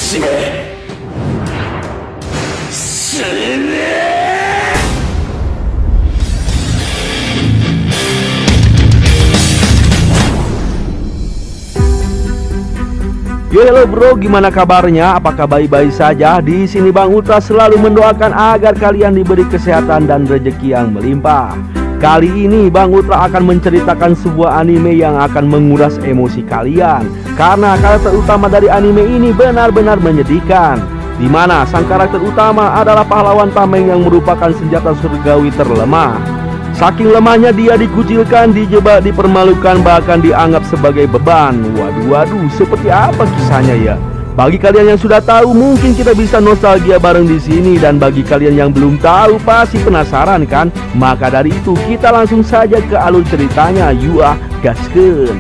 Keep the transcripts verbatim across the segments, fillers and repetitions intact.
しめ死ね。 Yo hello bro, gimana kabarnya? Apakah baik-baik saja? Di sini Bang Ultra selalu mendoakan agar kalian diberi kesehatan dan rezeki yang melimpah. Kali ini Bang Ultra akan menceritakan sebuah anime yang akan menguras emosi kalian, karena karakter utama dari anime ini benar-benar menyedihkan, di mana sang karakter utama adalah pahlawan tameng yang merupakan senjata surgawi terlemah. Saking lemahnya dia dikucilkan, dijebak, dipermalukan, bahkan dianggap sebagai beban. Waduh-waduh, seperti apa kisahnya ya? Bagi kalian yang sudah tahu, mungkin kita bisa nostalgia bareng di sini, dan bagi kalian yang belum tahu pasti penasaran kan? Maka dari itu kita langsung saja ke alur ceritanya. Yuah, gaskeun.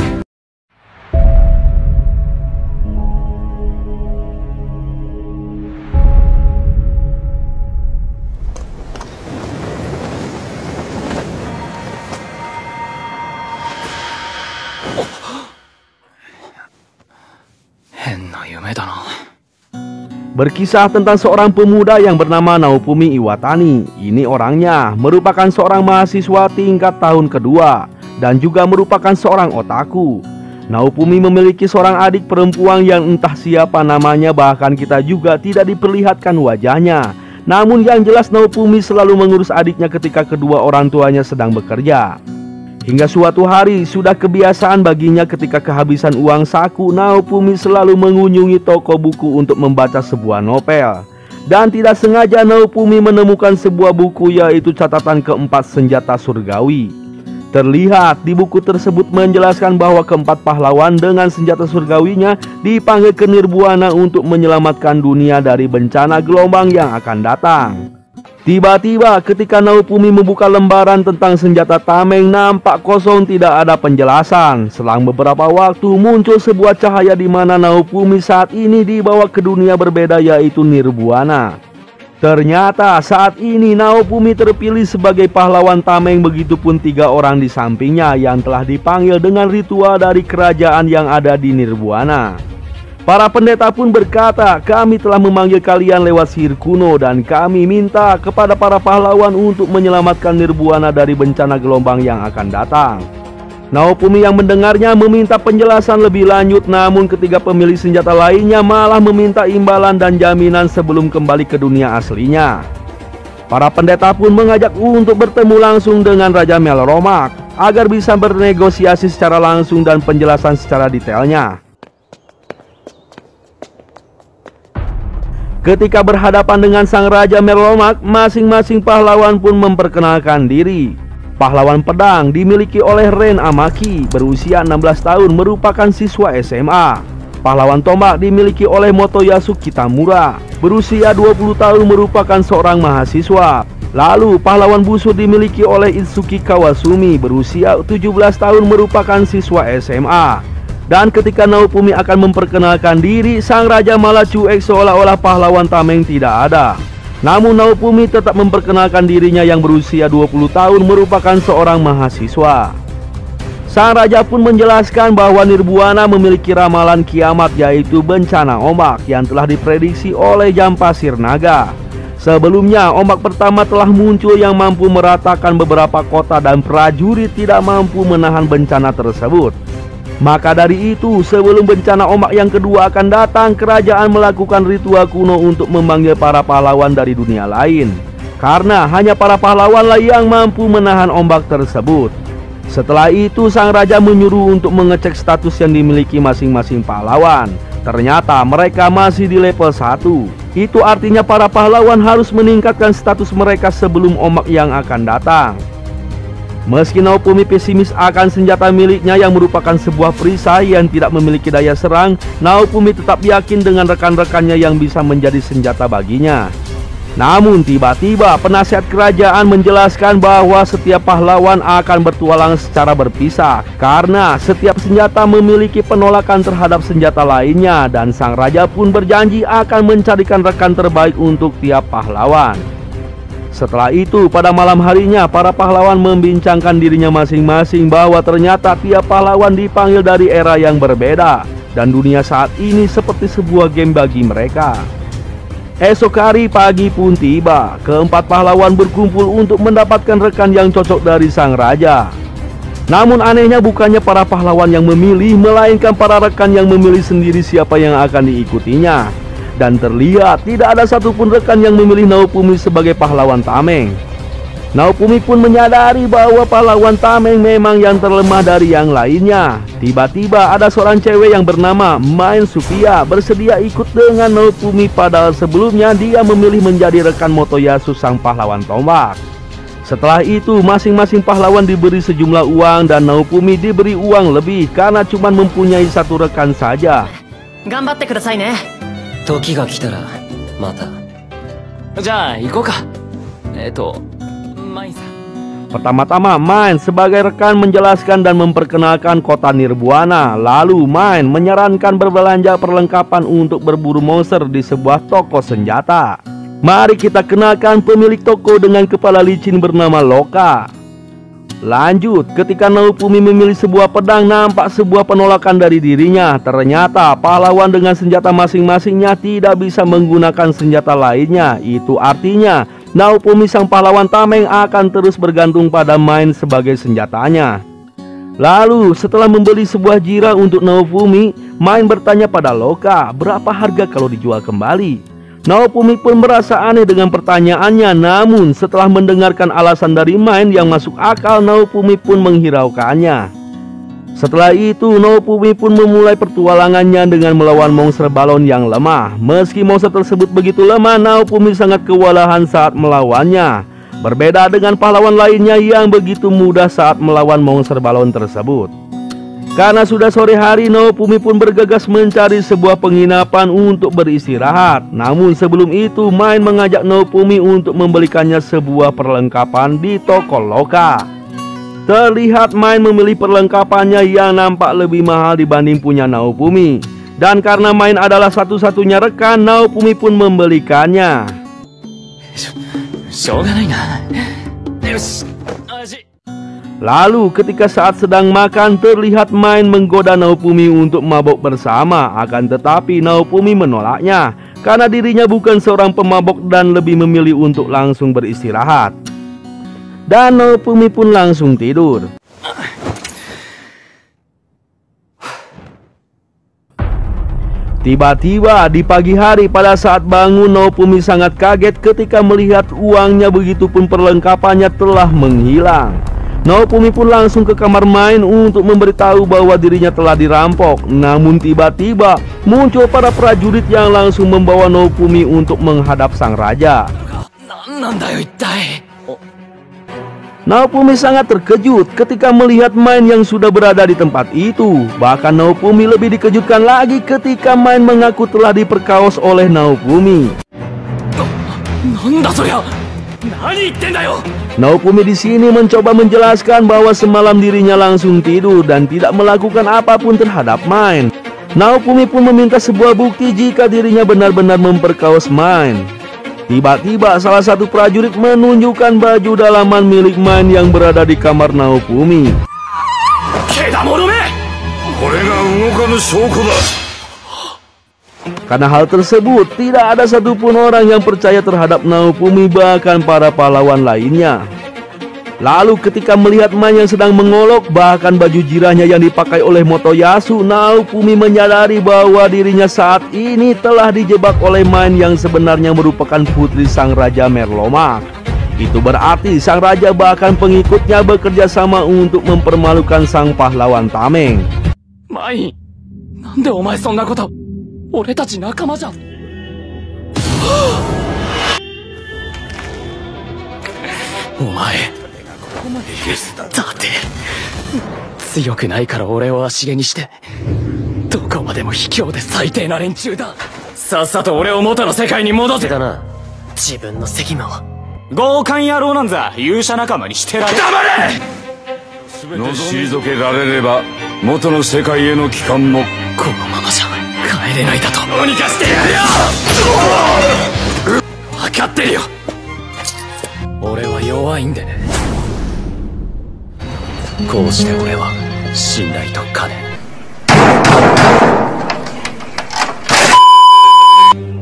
Berkisah tentang seorang pemuda yang bernama Naofumi Iwatani. Ini orangnya merupakan seorang mahasiswa tingkat tahun kedua dan juga merupakan seorang otaku. Naofumi memiliki seorang adik perempuan yang entah siapa namanya, bahkan kita juga tidak diperlihatkan wajahnya. Namun yang jelas Naofumi selalu mengurus adiknya ketika kedua orang tuanya sedang bekerja. Hingga suatu hari sudah kebiasaan baginya ketika kehabisan uang saku, Naofumi selalu mengunjungi toko buku untuk membaca sebuah novel. Dan tidak sengaja Naofumi menemukan sebuah buku, yaitu catatan keempat senjata surgawi. Terlihat di buku tersebut menjelaskan bahwa keempat pahlawan dengan senjata surgawinya dipanggil ke Nirbuana untuk menyelamatkan dunia dari bencana gelombang yang akan datang. Tiba-tiba ketika Naofumi membuka lembaran tentang senjata tameng, nampak kosong, tidak ada penjelasan. Selang beberapa waktu muncul sebuah cahaya di mana Naofumi saat ini dibawa ke dunia berbeda, yaitu Nirbuana. Ternyata saat ini Naofumi terpilih sebagai pahlawan tameng, begitupun tiga orang di sampingnya yang telah dipanggil dengan ritual dari kerajaan yang ada di Nirbuana. Para pendeta pun berkata, kami telah memanggil kalian lewat sihir kuno dan kami minta kepada para pahlawan untuk menyelamatkan Nirbuana dari bencana gelombang yang akan datang. Naofumi yang mendengarnya meminta penjelasan lebih lanjut, namun ketiga pemilik senjata lainnya malah meminta imbalan dan jaminan sebelum kembali ke dunia aslinya. Para pendeta pun mengajak untuk bertemu langsung dengan Raja Melromak agar bisa bernegosiasi secara langsung dan penjelasan secara detailnya. Ketika berhadapan dengan sang Raja Melromak, masing-masing pahlawan pun memperkenalkan diri. Pahlawan pedang dimiliki oleh Ren Amaki, berusia enam belas tahun, merupakan siswa S M A. Pahlawan tombak dimiliki oleh Motoyasu Kitamura, berusia dua puluh tahun, merupakan seorang mahasiswa. Lalu pahlawan busur dimiliki oleh Itsuki Kawasumi, berusia tujuh belas tahun, merupakan siswa S M A. Dan ketika Naofumi akan memperkenalkan diri, sang raja malah cuek seolah-olah pahlawan tameng tidak ada. Namun Naofumi tetap memperkenalkan dirinya yang berusia dua puluh tahun, merupakan seorang mahasiswa. Sang raja pun menjelaskan bahwa Nirbuana memiliki ramalan kiamat, yaitu bencana ombak yang telah diprediksi oleh Jam Pasir Naga. Sebelumnya ombak pertama telah muncul yang mampu meratakan beberapa kota dan prajurit tidak mampu menahan bencana tersebut. Maka dari itu, sebelum bencana ombak yang kedua akan datang, kerajaan melakukan ritual kuno untuk memanggil para pahlawan dari dunia lain. Karena hanya para pahlawanlah yang mampu menahan ombak tersebut. Setelah itu, sang raja menyuruh untuk mengecek status yang dimiliki masing-masing pahlawan. Ternyata mereka masih di level satu. Itu artinya para pahlawan harus meningkatkan status mereka sebelum ombak yang akan datang. Meski Naofumi pesimis akan senjata miliknya yang merupakan sebuah perisai yang tidak memiliki daya serang, Naofumi tetap yakin dengan rekan-rekannya yang bisa menjadi senjata baginya. Namun tiba-tiba penasihat kerajaan menjelaskan bahwa setiap pahlawan akan bertualang secara berpisah, karena setiap senjata memiliki penolakan terhadap senjata lainnya, dan sang raja pun berjanji akan mencarikan rekan terbaik untuk tiap pahlawan. Setelah itu, pada malam harinya, para pahlawan membincangkan dirinya masing-masing bahwa ternyata tiap pahlawan dipanggil dari era yang berbeda. dan dunia saat ini seperti sebuah game bagi mereka. Esok hari pagi pun tiba, keempat pahlawan berkumpul untuk mendapatkan rekan yang cocok dari sang raja. Namun anehnya bukannya para pahlawan yang memilih, melainkan para rekan yang memilih sendiri siapa yang akan diikutinya. Dan terlihat tidak ada satupun rekan yang memilih Naofumi sebagai pahlawan tameng. Naofumi pun menyadari bahwa pahlawan tameng memang yang terlemah dari yang lainnya. Tiba-tiba ada seorang cewek yang bernama Main Supia bersedia ikut dengan Naofumi, padahal sebelumnya dia memilih menjadi rekan Motoyasu sang pahlawan tombak. Setelah itu masing-masing pahlawan diberi sejumlah uang dan Naofumi diberi uang lebih karena cuma mempunyai satu rekan saja. Gambatte kudasai ne. Toki ga kitara mata. Ja, ikou ka. Eto Pertama-tama Main sebagai rekan menjelaskan dan memperkenalkan kota Nirbuana. Lalu Main menyarankan berbelanja perlengkapan untuk berburu monster di sebuah toko senjata. Mari kita kenalkan pemilik toko dengan kepala licin bernama Loka. Lanjut, ketika Naofumi memilih sebuah pedang, nampak sebuah penolakan dari dirinya. Ternyata pahlawan dengan senjata masing-masingnya tidak bisa menggunakan senjata lainnya. Itu artinya Naofumi sang pahlawan tameng akan terus bergantung pada Main sebagai senjatanya. Lalu setelah membeli sebuah jira untuk Naofumi, Main bertanya pada Loka berapa harga kalau dijual kembali. Naofumi pun merasa aneh dengan pertanyaannya, namun setelah mendengarkan alasan dari Main yang masuk akal, Naofumi pun menghiraukannya. Setelah itu Naofumi pun memulai pertualangannya dengan melawan monster balon yang lemah. Meski monster tersebut begitu lemah, Naofumi sangat kewalahan saat melawannya. Berbeda dengan pahlawan lainnya yang begitu mudah saat melawan monster balon tersebut. Karena sudah sore hari, Naofumi pun bergegas mencari sebuah penginapan untuk beristirahat. Namun sebelum itu Main mengajak Naofumi untuk membelikannya sebuah perlengkapan di toko Loka. Terlihat Main memilih perlengkapannya yang nampak lebih mahal dibanding punya Naofumi. Dan karena Main adalah satu-satunya rekan, Naofumi pun membelikannya. Lalu ketika saat sedang makan, terlihat Main menggoda Naofumi untuk mabok bersama. Akan tetapi Naofumi menolaknya karena dirinya bukan seorang pemabok dan lebih memilih untuk langsung beristirahat. Dan Naofumi pun langsung tidur. Tiba-tiba di pagi hari pada saat bangun, Naofumi sangat kaget ketika melihat uangnya, begitupun perlengkapannya telah menghilang. Naofumi pun langsung ke kamar Main untuk memberitahu bahwa dirinya telah dirampok. Namun tiba-tiba muncul para prajurit yang langsung membawa Naofumi untuk menghadap sang raja. Naofumi sangat terkejut ketika melihat Main yang sudah berada di tempat itu. Bahkan Naofumi lebih dikejutkan lagi ketika Main mengaku telah diperkaos oleh Naofumi. Naofumi di sini mencoba menjelaskan bahwa semalam dirinya langsung tidur dan tidak melakukan apapun terhadap Main. Naofumi pun meminta sebuah bukti jika dirinya benar-benar memperkaos Main. Tiba-tiba salah satu prajurit menunjukkan baju dalaman milik Main yang berada di kamar Naofumi. Karena hal tersebut, tidak ada satupun orang yang percaya terhadap Naofumi, bahkan para pahlawan lainnya. Lalu ketika melihat Main yang sedang mengolok, bahkan baju jirahnya yang dipakai oleh Motoyasu, Naofumi menyadari bahwa dirinya saat ini telah dijebak oleh Main yang sebenarnya merupakan putri sang Raja Merlomak. Itu berarti sang raja bahkan pengikutnya bekerja sama untuk mempermalukan sang pahlawan tameng. Main, nande omae sonna koto? Ore tachi nakama ja. Omae だって強くないから俺を足毛にしてどこまでも卑怯で最低な連中だ。さっさと俺を元の世界に戻せ。だな、自分の責務を。強姦野郎なんざ勇者仲間にしてられ。黙れ。の退けられれば元の世界への帰還もこのままじゃ帰れないだと。どうにかしてやるよ。分かってるよ。俺は弱いんでね。こうして俺は信頼と金、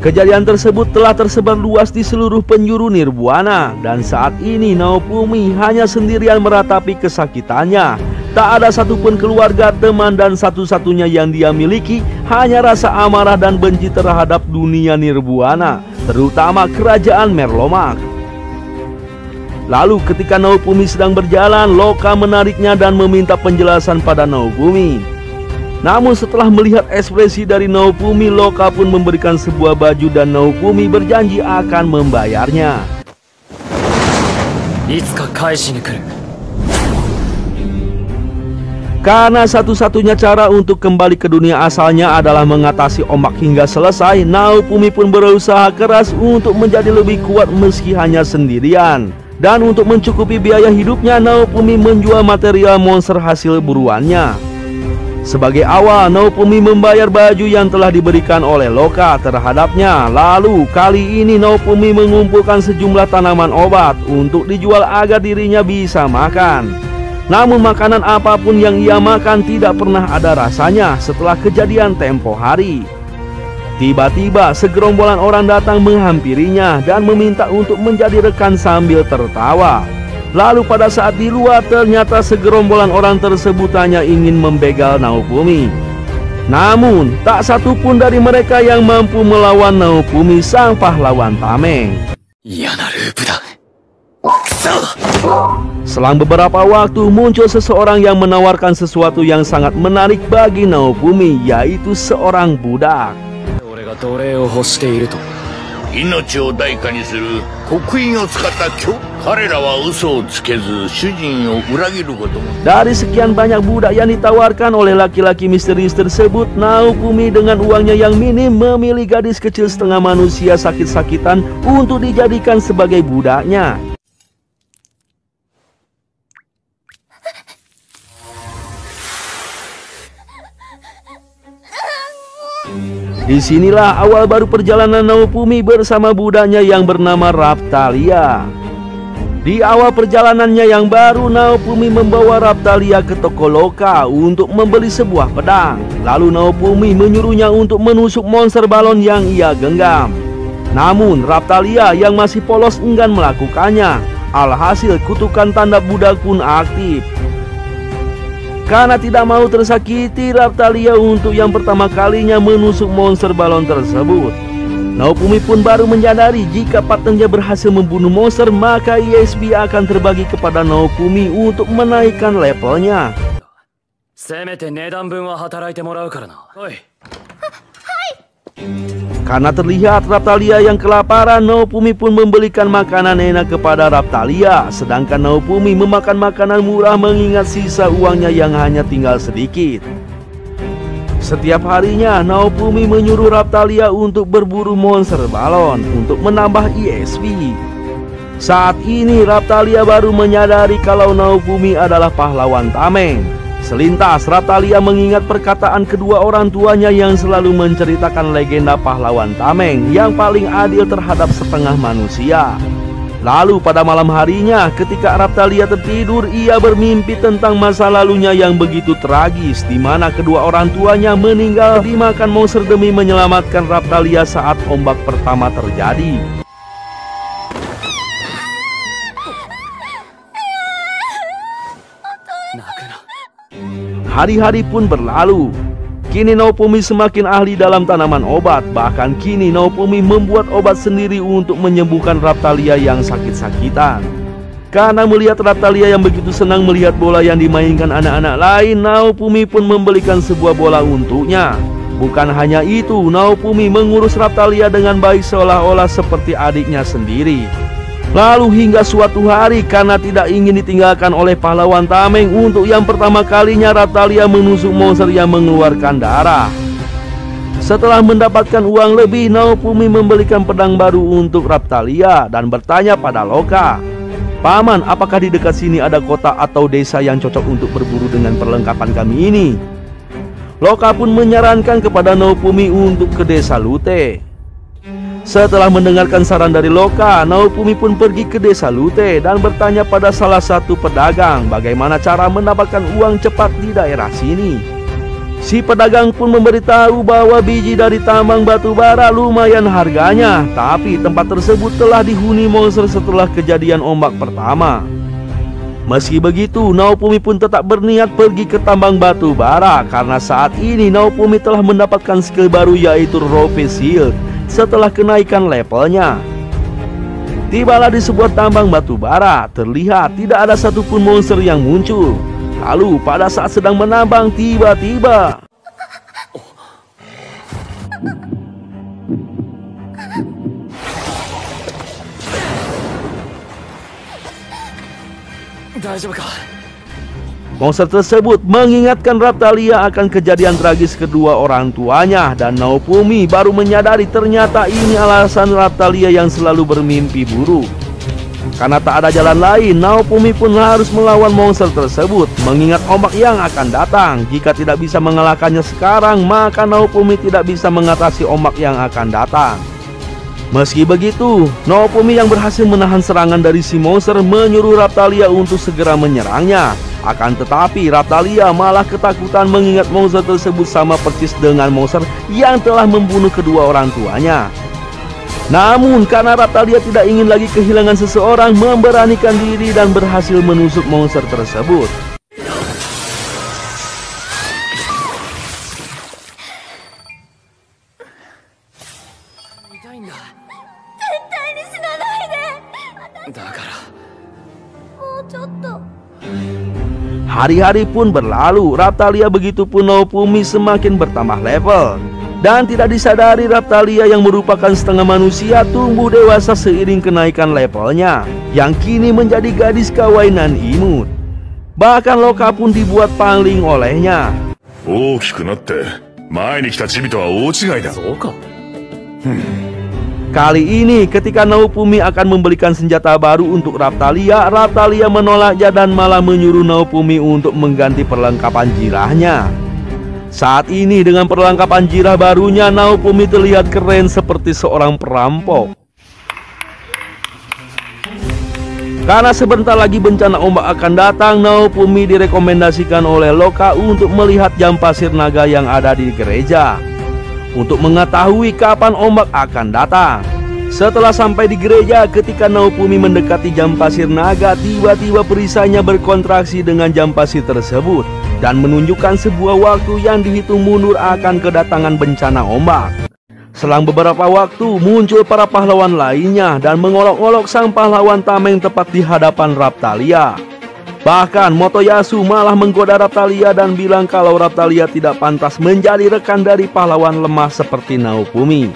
Kejadian tersebut telah tersebar luas di seluruh penjuru Nirwana, dan saat ini Naofumi hanya sendirian meratapi kesakitannya. Tak ada satupun keluarga, teman, dan satu-satunya yang dia miliki hanya rasa amarah dan benci terhadap dunia Nirwana, terutama kerajaan Merlomak. Lalu ketika Naofumi sedang berjalan, Loka menariknya dan meminta penjelasan pada Naofumi. Namun setelah melihat ekspresi dari Naofumi, Loka pun memberikan sebuah baju dan Naofumi berjanji akan membayarnya. Karena satu-satunya cara untuk kembali ke dunia asalnya adalah mengatasi ombak hingga selesai, Naofumi pun berusaha keras untuk menjadi lebih kuat meski hanya sendirian. Dan untuk mencukupi biaya hidupnya, Naofumi menjual material monster hasil buruannya. Sebagai awal, Naofumi membayar baju yang telah diberikan oleh Loka terhadapnya. Lalu kali ini Naofumi mengumpulkan sejumlah tanaman obat untuk dijual agar dirinya bisa makan. Namun makanan apapun yang ia makan tidak pernah ada rasanya setelah kejadian tempo hari. Tiba-tiba segerombolan orang datang menghampirinya dan meminta untuk menjadi rekan sambil tertawa. Lalu pada saat di luar, ternyata segerombolan orang tersebut hanya ingin membegal Naofumi. Namun tak satu pun dari mereka yang mampu melawan Naofumi, sang pahlawan tameng. Selang beberapa waktu muncul seseorang yang menawarkan sesuatu yang sangat menarik bagi Naofumi, yaitu seorang budak. Dari sekian banyak budak yang ditawarkan oleh laki-laki misterius tersebut, Naofumi dengan uangnya yang minim memilih gadis kecil setengah manusia sakit-sakitan untuk dijadikan sebagai budaknya. Disinilah awal baru perjalanan Naofumi bersama budaknya yang bernama Raphtalia. Di awal perjalanannya yang baru, Naofumi membawa Raphtalia ke toko Loka untuk membeli sebuah pedang. Lalu Naofumi menyuruhnya untuk menusuk monster balon yang ia genggam. Namun Raphtalia yang masih polos enggan melakukannya. Alhasil kutukan tanda budak pun aktif. Karena tidak mau tersakiti Raphtalia untuk yang pertama kalinya menusuk monster balon tersebut, Naofumi pun baru menyadari jika partnernya berhasil membunuh monster, maka E X P akan terbagi kepada Naofumi untuk menaikkan levelnya. Karena terlihat Raphtalia yang kelaparan, Naofumi pun membelikan makanan enak kepada Raphtalia. Sedangkan Naofumi memakan makanan murah mengingat sisa uangnya yang hanya tinggal sedikit. Setiap harinya Naofumi menyuruh Raphtalia untuk berburu monster balon untuk menambah E X P. Saat ini Raphtalia baru menyadari kalau Naofumi adalah pahlawan tameng. Selintas Raphtalia mengingat perkataan kedua orang tuanya yang selalu menceritakan legenda pahlawan tameng yang paling adil terhadap setengah manusia. Lalu pada malam harinya ketika Raphtalia tertidur, ia bermimpi tentang masa lalunya yang begitu tragis, di mana kedua orang tuanya meninggal dimakan monster demi menyelamatkan Raphtalia saat ombak pertama terjadi. Hari-hari pun berlalu. Kini Naofumi semakin ahli dalam tanaman obat. Bahkan kini Naofumi membuat obat sendiri untuk menyembuhkan Raphtalia yang sakit-sakitan. Karena melihat Raphtalia yang begitu senang melihat bola yang dimainkan anak-anak lain, Naofumi pun membelikan sebuah bola untuknya. Bukan hanya itu, Naofumi mengurus Raphtalia dengan baik seolah-olah seperti adiknya sendiri. Lalu hingga suatu hari, karena tidak ingin ditinggalkan oleh pahlawan tameng, untuk yang pertama kalinya Raphtalia menusuk monster yang mengeluarkan darah. Setelah mendapatkan uang lebih, Naofumi membelikan pedang baru untuk Raphtalia dan bertanya pada Loka, "Paman, apakah di dekat sini ada kota atau desa yang cocok untuk berburu dengan perlengkapan kami ini?" Loka pun menyarankan kepada Naofumi untuk ke desa Lute. Setelah mendengarkan saran dari Loka, Naofumi pun pergi ke desa Lute dan bertanya pada salah satu pedagang bagaimana cara mendapatkan uang cepat di daerah sini. Si pedagang pun memberitahu bahwa biji dari tambang batu bara lumayan harganya, tapi tempat tersebut telah dihuni monster setelah kejadian ombak pertama. Meski begitu, Naofumi pun tetap berniat pergi ke tambang batu bara karena saat ini Naofumi telah mendapatkan skill baru yaitu Rope Shield setelah kenaikan levelnya. Tibalah di sebuah tambang batu bara, terlihat tidak ada satupun monster yang muncul. Lalu pada saat sedang menambang, tiba-tiba monster tersebut mengingatkan Raphtalia akan kejadian tragis kedua orang tuanya, dan Naofumi baru menyadari ternyata ini alasan Raphtalia yang selalu bermimpi buruk. Karena tak ada jalan lain, Naofumi pun harus melawan monster tersebut, mengingat ombak yang akan datang. Jika tidak bisa mengalahkannya sekarang, maka Naofumi tidak bisa mengatasi ombak yang akan datang. Meski begitu, Naofumi yang berhasil menahan serangan dari si monster menyuruh Raphtalia untuk segera menyerangnya. Akan tetapi Raphtalia malah ketakutan mengingat monster tersebut sama persis dengan monster yang telah membunuh kedua orang tuanya. Namun karena Raphtalia tidak ingin lagi kehilangan seseorang, memberanikan diri dan berhasil menusuk monster tersebut. Hari-hari pun berlalu, Raphtalia begitupun Naofumi semakin bertambah level. Dan tidak disadari Raphtalia yang merupakan setengah manusia tumbuh dewasa seiring kenaikan levelnya, yang kini menjadi gadis kawaii nan imut. Bahkan Loka pun dibuat pangling olehnya. Kali ini ketika Naofumi akan membelikan senjata baru untuk Raphtalia, Raphtalia menolaknya dan malah menyuruh Naofumi untuk mengganti perlengkapan jirahnya. Saat ini dengan perlengkapan jirah barunya, Naofumi terlihat keren seperti seorang perampok. Karena sebentar lagi bencana ombak akan datang, Naofumi direkomendasikan oleh Loka untuk melihat jam pasir naga yang ada di gereja, untuk mengetahui kapan ombak akan datang. Setelah sampai di gereja, ketika Naofumi mendekati jam pasir naga, tiba-tiba perisainya berkontraksi dengan jam pasir tersebut dan menunjukkan sebuah waktu yang dihitung mundur akan kedatangan bencana ombak. Selang beberapa waktu, muncul para pahlawan lainnya dan mengolok-olok sang pahlawan tameng tepat di hadapan Raphtalia. Bahkan Motoyasu malah menggoda Raphtalia dan bilang kalau Raphtalia tidak pantas menjadi rekan dari pahlawan lemah seperti Naofumi.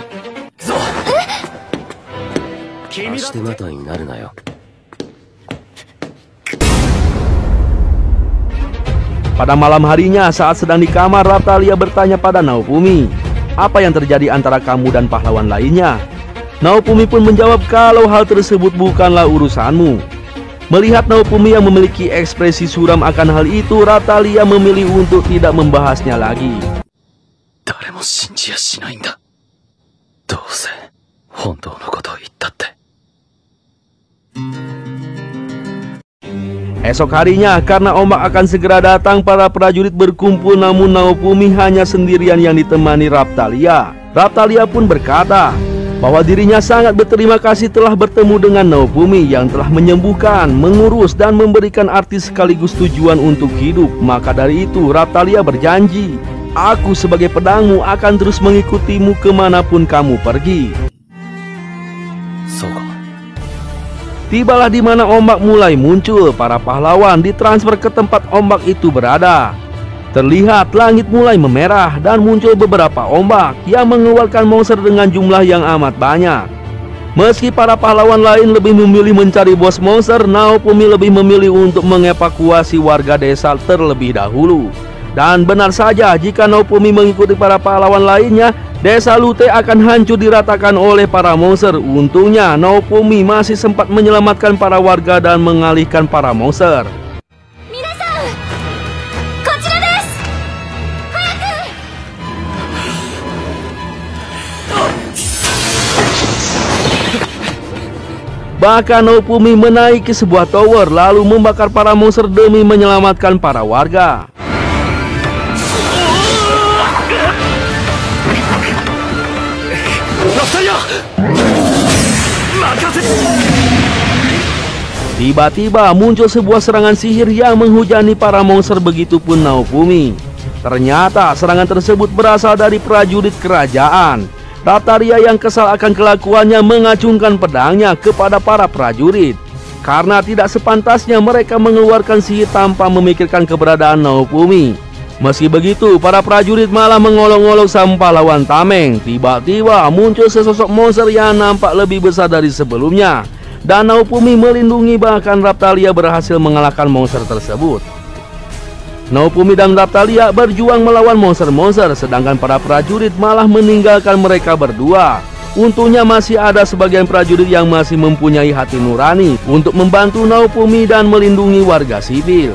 Pada malam harinya saat sedang di kamar, Raphtalia bertanya pada Naofumi, apa yang terjadi antara kamu dan pahlawan lainnya? Naofumi pun menjawab kalau hal tersebut bukanlah urusanmu. Melihat Naofumi yang memiliki ekspresi suram akan hal itu, Raphtalia memilih untuk tidak membahasnya lagi. Esok harinya, karena ombak akan segera datang, para prajurit berkumpul, namun Naofumi hanya sendirian yang ditemani Raphtalia. Raphtalia pun berkata bahwa dirinya sangat berterima kasih telah bertemu dengan Naofumi yang telah menyembuhkan, mengurus, dan memberikan arti sekaligus tujuan untuk hidup. Maka dari itu Raphtalia berjanji, aku sebagai pedangmu akan terus mengikutimu kemanapun kamu pergi. Tibalah di mana ombak mulai muncul, para pahlawan ditransfer ke tempat ombak itu berada. Terlihat langit mulai memerah dan muncul beberapa ombak yang mengeluarkan monster dengan jumlah yang amat banyak. Meski para pahlawan lain lebih memilih mencari bos monster, Naofumi lebih memilih untuk mengevakuasi warga desa terlebih dahulu. Dan benar saja, jika Naofumi mengikuti para pahlawan lainnya, desa Lute akan hancur diratakan oleh para monster. Untungnya Naofumi masih sempat menyelamatkan para warga dan mengalihkan para monster. Bahkan Naofumi menaiki sebuah tower lalu membakar para monster demi menyelamatkan para warga. Tiba-tiba muncul sebuah serangan sihir yang menghujani para monster, begitupun Naofumi. Ternyata serangan tersebut berasal dari prajurit kerajaan. Raptalia yang kesal akan kelakuannya mengacungkan pedangnya kepada para prajurit. Karena tidak sepantasnya mereka mengeluarkan sihir tanpa memikirkan keberadaan Naofumi. Meski begitu, para prajurit malah mengolok-olok sang pahlawan tameng. Tiba-tiba muncul sesosok monster yang nampak lebih besar dari sebelumnya. Dan Naofumi melindungi, bahkan Raptalia berhasil mengalahkan monster tersebut. Naofumi dan Raptalia berjuang melawan monster-monster, sedangkan para prajurit malah meninggalkan mereka berdua. Untungnya masih ada sebagian prajurit yang masih mempunyai hati nurani untuk membantu Naofumi dan melindungi warga sipil.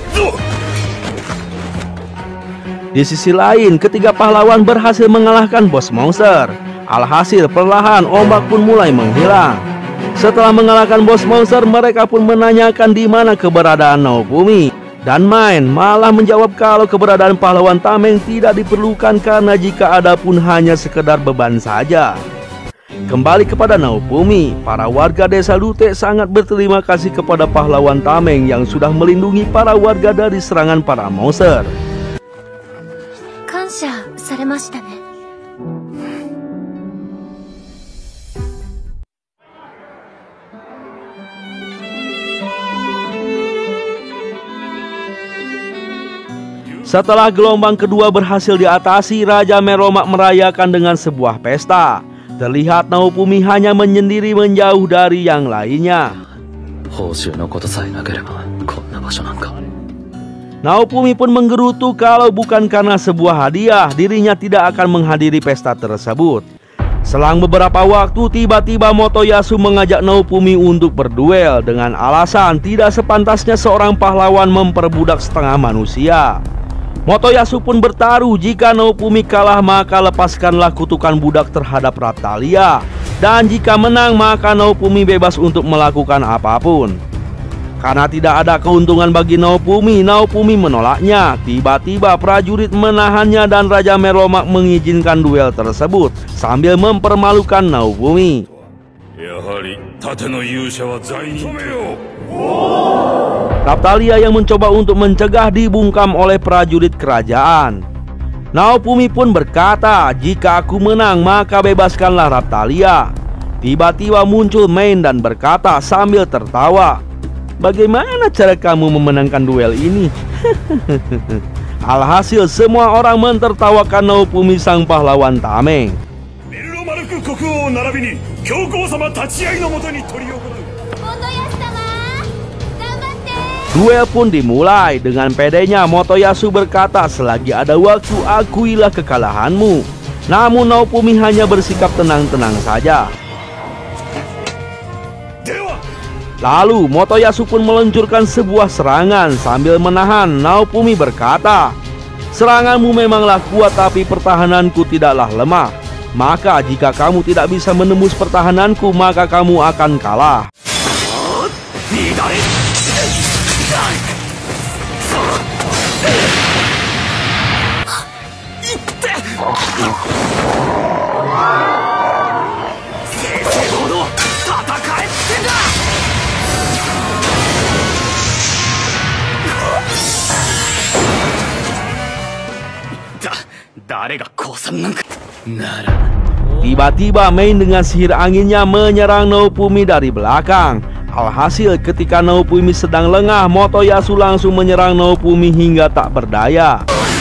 Di sisi lain, ketiga pahlawan berhasil mengalahkan bos monster. Alhasil perlahan ombak pun mulai menghilang. Setelah mengalahkan bos monster, mereka pun menanyakan di mana keberadaan Naofumi. Dan Main malah menjawab kalau keberadaan pahlawan tameng tidak diperlukan karena jika ada pun hanya sekedar beban saja. Kembali kepada Naofumi, para warga desa Lute sangat berterima kasih kepada pahlawan tameng yang sudah melindungi para warga dari serangan para monster. Kansha saremashita ne. Setelah gelombang kedua berhasil diatasi, Raja Merlomak merayakan dengan sebuah pesta. Terlihat Naofumi hanya menyendiri menjauh dari yang lainnya. Naofumi pun menggerutu kalau bukan karena sebuah hadiah, dirinya tidak akan menghadiri pesta tersebut. Selang beberapa waktu, tiba-tiba Motoyasu mengajak Naofumi untuk berduel dengan alasan tidak sepantasnya seorang pahlawan memperbudak setengah manusia. Motoyasu pun bertaruh jika Naofumi kalah maka lepaskanlah kutukan budak terhadap Raptalia, dan jika menang maka Naofumi bebas untuk melakukan apapun. Karena tidak ada keuntungan bagi Naofumi, Naofumi menolaknya. Tiba-tiba prajurit menahannya dan Raja Merlomak mengizinkan duel tersebut sambil mempermalukan Naofumi. Raptalia yang mencoba untuk mencegah dibungkam oleh prajurit kerajaan. Naofumi pun berkata, jika aku menang maka bebaskanlah Raptalia. Tiba-tiba muncul Main dan berkata sambil tertawa, bagaimana cara kamu memenangkan duel ini? Alhasil semua orang mentertawakan Naofumi sang pahlawan tameng. Duel pun dimulai. Dengan pedenya Motoyasu berkata, selagi ada waktu akuilah kekalahanmu. Namun Naofumi hanya bersikap tenang-tenang saja. Lalu Motoyasu pun meluncurkan sebuah serangan sambil menahan. Naofumi berkata, seranganmu memanglah kuat tapi pertahananku tidaklah lemah. Maka jika kamu tidak bisa menembus pertahananku maka kamu akan kalah. Tiba-tiba Main dengan sihir anginnya menyerang Naofumi dari belakang. Alhasil ketika Naofumi sedang lengah, Motoyasu langsung menyerang Naofumi hingga tak berdaya.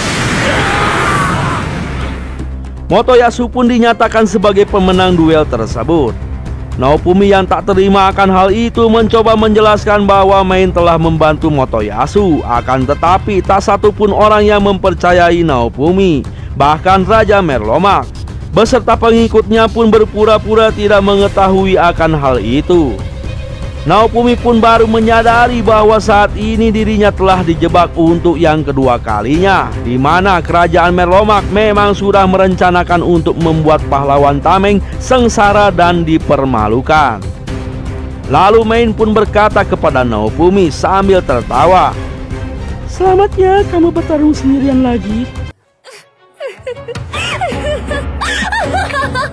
Motoyasu pun dinyatakan sebagai pemenang duel tersebut. Naofumi yang tak terima akan hal itu mencoba menjelaskan bahwa Main telah membantu Motoyasu. Akan tetapi tak satupun orang yang mempercayai Naofumi, bahkan Raja Merlomak beserta pengikutnya pun berpura-pura tidak mengetahui akan hal itu. Naofumi pun baru menyadari bahwa saat ini dirinya telah dijebak untuk yang kedua kalinya, di mana kerajaan Merlomak memang sudah merencanakan untuk membuat pahlawan tameng sengsara dan dipermalukan. Lalu Main pun berkata kepada Naofumi sambil tertawa, selamat ya kamu bertarung sendirian lagi.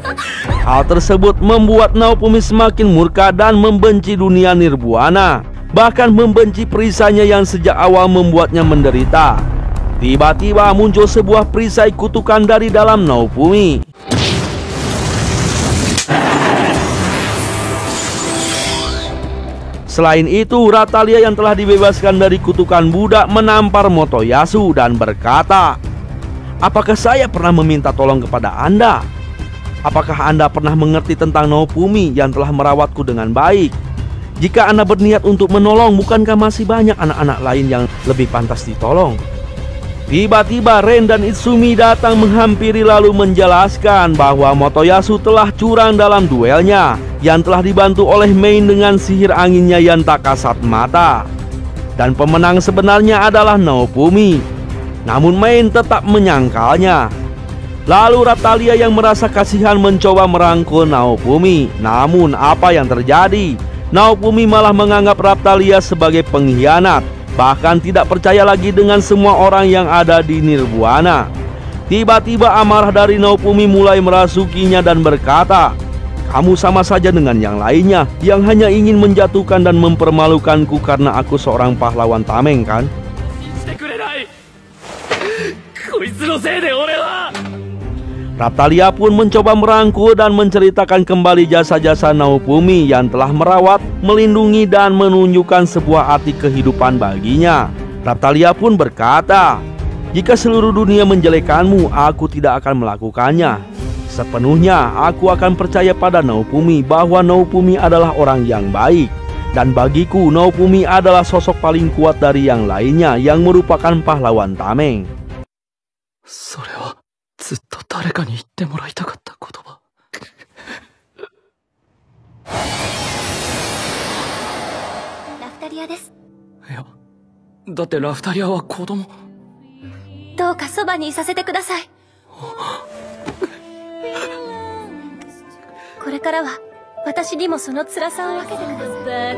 Hal tersebut membuat Naofumi semakin murka dan membenci dunia nirbuana. bahkan membenci perisainya yang sejak awal membuatnya menderita. Tiba-tiba muncul sebuah perisai kutukan dari dalam Naofumi. Selain itu, Raphtalia yang telah dibebaskan dari kutukan budak menampar Motoyasu dan berkata, "Apakah saya pernah meminta tolong kepada Anda? Apakah Anda pernah mengerti tentang Naofumi yang telah merawatku dengan baik? Jika Anda berniat untuk menolong, bukankah masih banyak anak-anak lain yang lebih pantas ditolong?" Tiba-tiba Ren dan Itsumi datang menghampiri lalu menjelaskan bahwa Motoyasu telah curang dalam duelnya yang telah dibantu oleh Main dengan sihir anginnya yang tak kasat mata. Dan pemenang sebenarnya adalah Naofumi. Namun Main tetap menyangkalnya. Lalu Raphtalia yang merasa kasihan mencoba merangkul Naofumi. Namun apa yang terjadi? Naofumi malah menganggap Raphtalia sebagai pengkhianat, bahkan tidak percaya lagi dengan semua orang yang ada di Nirbuana. Tiba-tiba amarah dari Naofumi mulai merasukinya dan berkata, "Kamu sama saja dengan yang lainnya yang hanya ingin menjatuhkan dan mempermalukanku karena aku seorang pahlawan tameng, kan?" Raphtalia pun mencoba merangkul dan menceritakan kembali jasa-jasa Naofumi yang telah merawat, melindungi, dan menunjukkan sebuah arti kehidupan baginya. Raphtalia pun berkata, "Jika seluruh dunia menjelekanmu, aku tidak akan melakukannya. Sepenuhnya aku akan percaya pada Naofumi bahwa Naofumi adalah orang yang baik. Dan bagiku Naofumi adalah sosok paling kuat dari yang lainnya yang merupakan pahlawan tameng." Raphtalia desu. いや、だってラフタリアは子供。 どうかそばにいさせてください。これからは私にもその辛さを分けてください。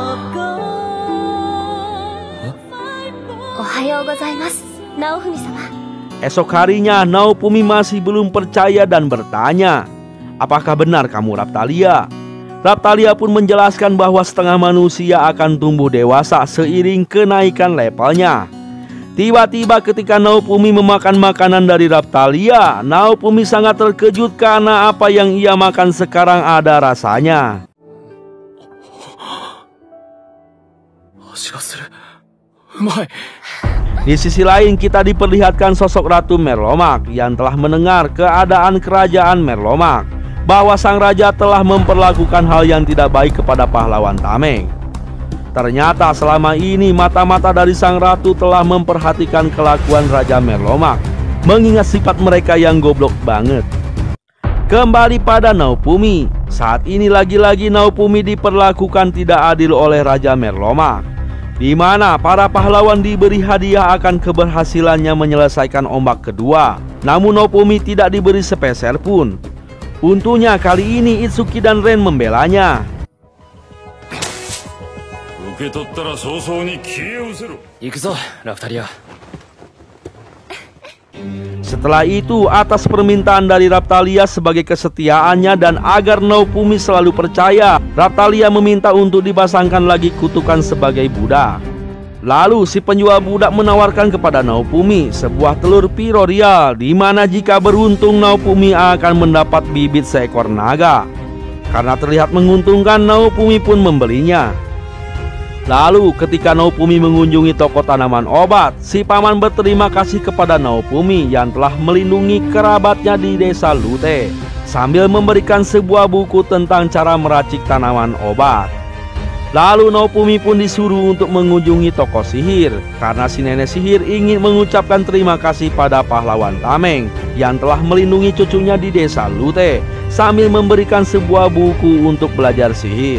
おはようございます、Naofumi様。 Esok harinya Naofumi masih belum percaya dan bertanya, "Apakah benar kamu Raphtalia?" Raphtalia pun menjelaskan bahwa setengah manusia akan tumbuh dewasa seiring kenaikan levelnya. Tiba-tiba ketika Naofumi memakan makanan dari Raphtalia, Naofumi sangat terkejut karena apa yang ia makan sekarang ada rasanya. Di sisi lain kita diperlihatkan sosok Ratu Merlomak yang telah mendengar keadaan kerajaan Merlomak, bahwa sang raja telah memperlakukan hal yang tidak baik kepada pahlawan tameng. Ternyata selama ini mata-mata dari sang ratu telah memperhatikan kelakuan Raja Merlomak, mengingat sifat mereka yang goblok banget. Kembali pada Naofumi, saat ini lagi-lagi Naofumi diperlakukan tidak adil oleh Raja Merlomak, di mana para pahlawan diberi hadiah akan keberhasilannya menyelesaikan ombak kedua. Namun Naofumi tidak diberi sepeser pun. Untungnya kali ini Itsuki dan Ren membelanya. Setelah itu, atas permintaan dari Raphtalia sebagai kesetiaannya dan agar Naofumi selalu percaya, Raphtalia meminta untuk dipasangkan lagi kutukan sebagai budak. Lalu si penjual budak menawarkan kepada Naofumi sebuah telur Pirorial, di mana jika beruntung Naofumi akan mendapat bibit seekor naga. Karena terlihat menguntungkan, Naofumi pun membelinya. Lalu ketika Naofumi mengunjungi toko tanaman obat, si paman berterima kasih kepada Naofumi yang telah melindungi kerabatnya di desa Lute, sambil memberikan sebuah buku tentang cara meracik tanaman obat. Lalu Naofumi pun disuruh untuk mengunjungi toko sihir, karena si nenek sihir ingin mengucapkan terima kasih pada pahlawan tameng yang telah melindungi cucunya di desa Lute, sambil memberikan sebuah buku untuk belajar sihir.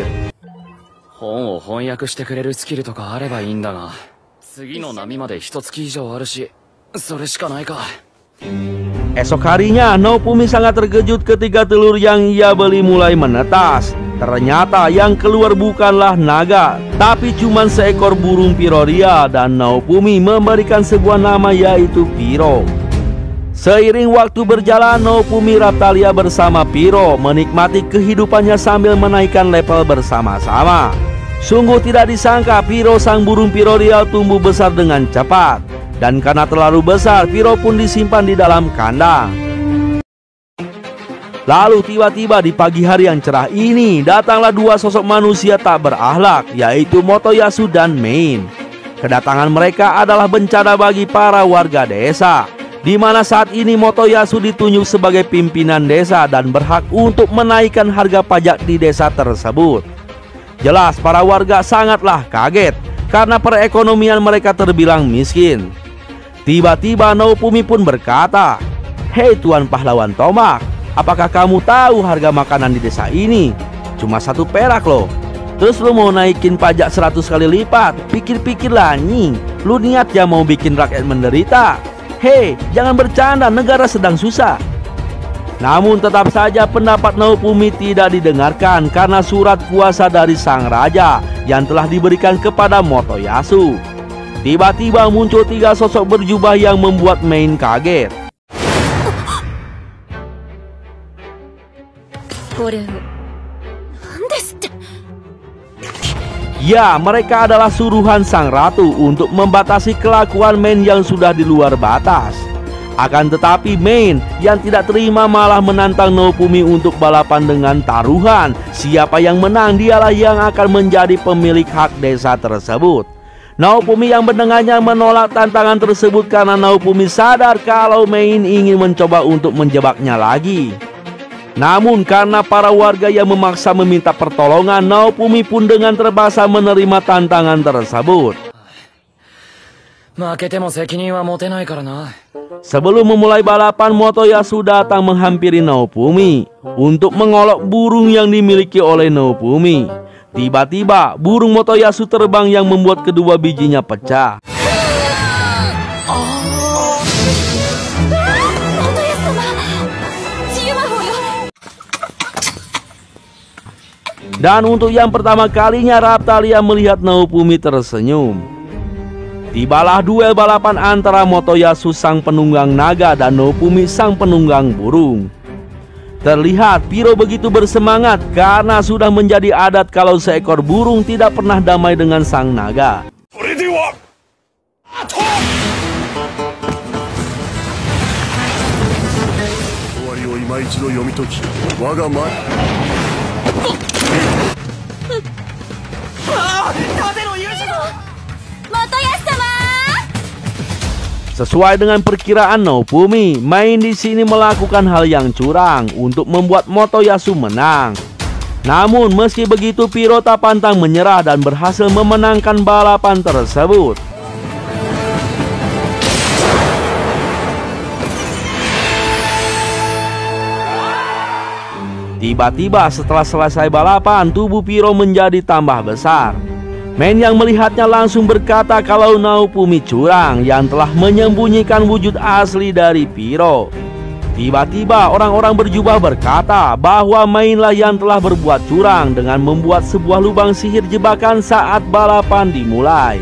Esok harinya Naofumi sangat terkejut ketika telur yang ia beli mulai menetas. Ternyata yang keluar bukanlah naga, tapi cuma seekor burung Piroria, dan Naofumi memberikan sebuah nama yaitu Piro. Seiring waktu berjalan, Naofumi Raphtalia bersama Piro menikmati kehidupannya sambil menaikkan level bersama-sama. Sungguh tidak disangka Piro sang burung Pirorial tumbuh besar dengan cepat. Dan karena terlalu besar, Piro pun disimpan di dalam kandang. Lalu tiba-tiba di pagi hari yang cerah ini, datanglah dua sosok manusia tak berakhlak, yaitu Motoyasu dan Main. Kedatangan mereka adalah bencana bagi para warga desa, di mana saat ini Motoyasu ditunjuk sebagai pimpinan desa dan berhak untuk menaikkan harga pajak di desa tersebut. Jelas para warga sangatlah kaget, karena perekonomian mereka terbilang miskin. Tiba-tiba Naofumi pun berkata, "Hei Tuan Pahlawan Tomak, apakah kamu tahu harga makanan di desa ini? Cuma satu perak loh. Terus lu mau naikin pajak seratus kali lipat? Pikir-pikirlah nying, lu niat ya mau bikin rakyat menderita? Hei, jangan bercanda, negara sedang susah." Namun tetap saja pendapat Naofumi tidak didengarkan karena surat kuasa dari sang raja yang telah diberikan kepada Motoyasu. Tiba-tiba muncul tiga sosok berjubah yang membuat Main kaget. Ya, mereka adalah suruhan sang ratu untuk membatasi kelakuan Main yang sudah di luar batas. Akan tetapi Main yang tidak terima malah menantang Naofumi untuk balapan dengan taruhan. Siapa yang menang dialah yang akan menjadi pemilik hak desa tersebut. Naofumi yang mendengarnya menolak tantangan tersebut karena Naofumi sadar kalau Main ingin mencoba untuk menjebaknya lagi. Namun karena para warga yang memaksa meminta pertolongan, Naofumi pun dengan terpaksa menerima tantangan tersebut. Sebelum memulai balapan, Motoyasu datang menghampiri Naofumi untuk mengolok burung yang dimiliki oleh Naofumi. Tiba-tiba burung Motoyasu terbang yang membuat kedua bijinya pecah. Dan untuk yang pertama kalinya Raptalia melihat Naofumi tersenyum. Tibalah duel balapan antara Motoyasu sang penunggang naga dan Naofumi sang penunggang burung. Terlihat Piro begitu bersemangat karena sudah menjadi adat kalau seekor burung tidak pernah damai dengan sang naga. Sesuai dengan perkiraan Naofumi, Main di sini melakukan hal yang curang untuk membuat Motoyasu menang. Namun meski begitu Piro tak pantang menyerah dan berhasil memenangkan balapan tersebut. Tiba-tiba setelah selesai balapan, tubuh Piro menjadi tambah besar. Main yang melihatnya langsung berkata kalau Naofumi curang yang telah menyembunyikan wujud asli dari Piro. Tiba-tiba orang-orang berjubah berkata bahwa Mainlah yang telah berbuat curang dengan membuat sebuah lubang sihir jebakan saat balapan dimulai.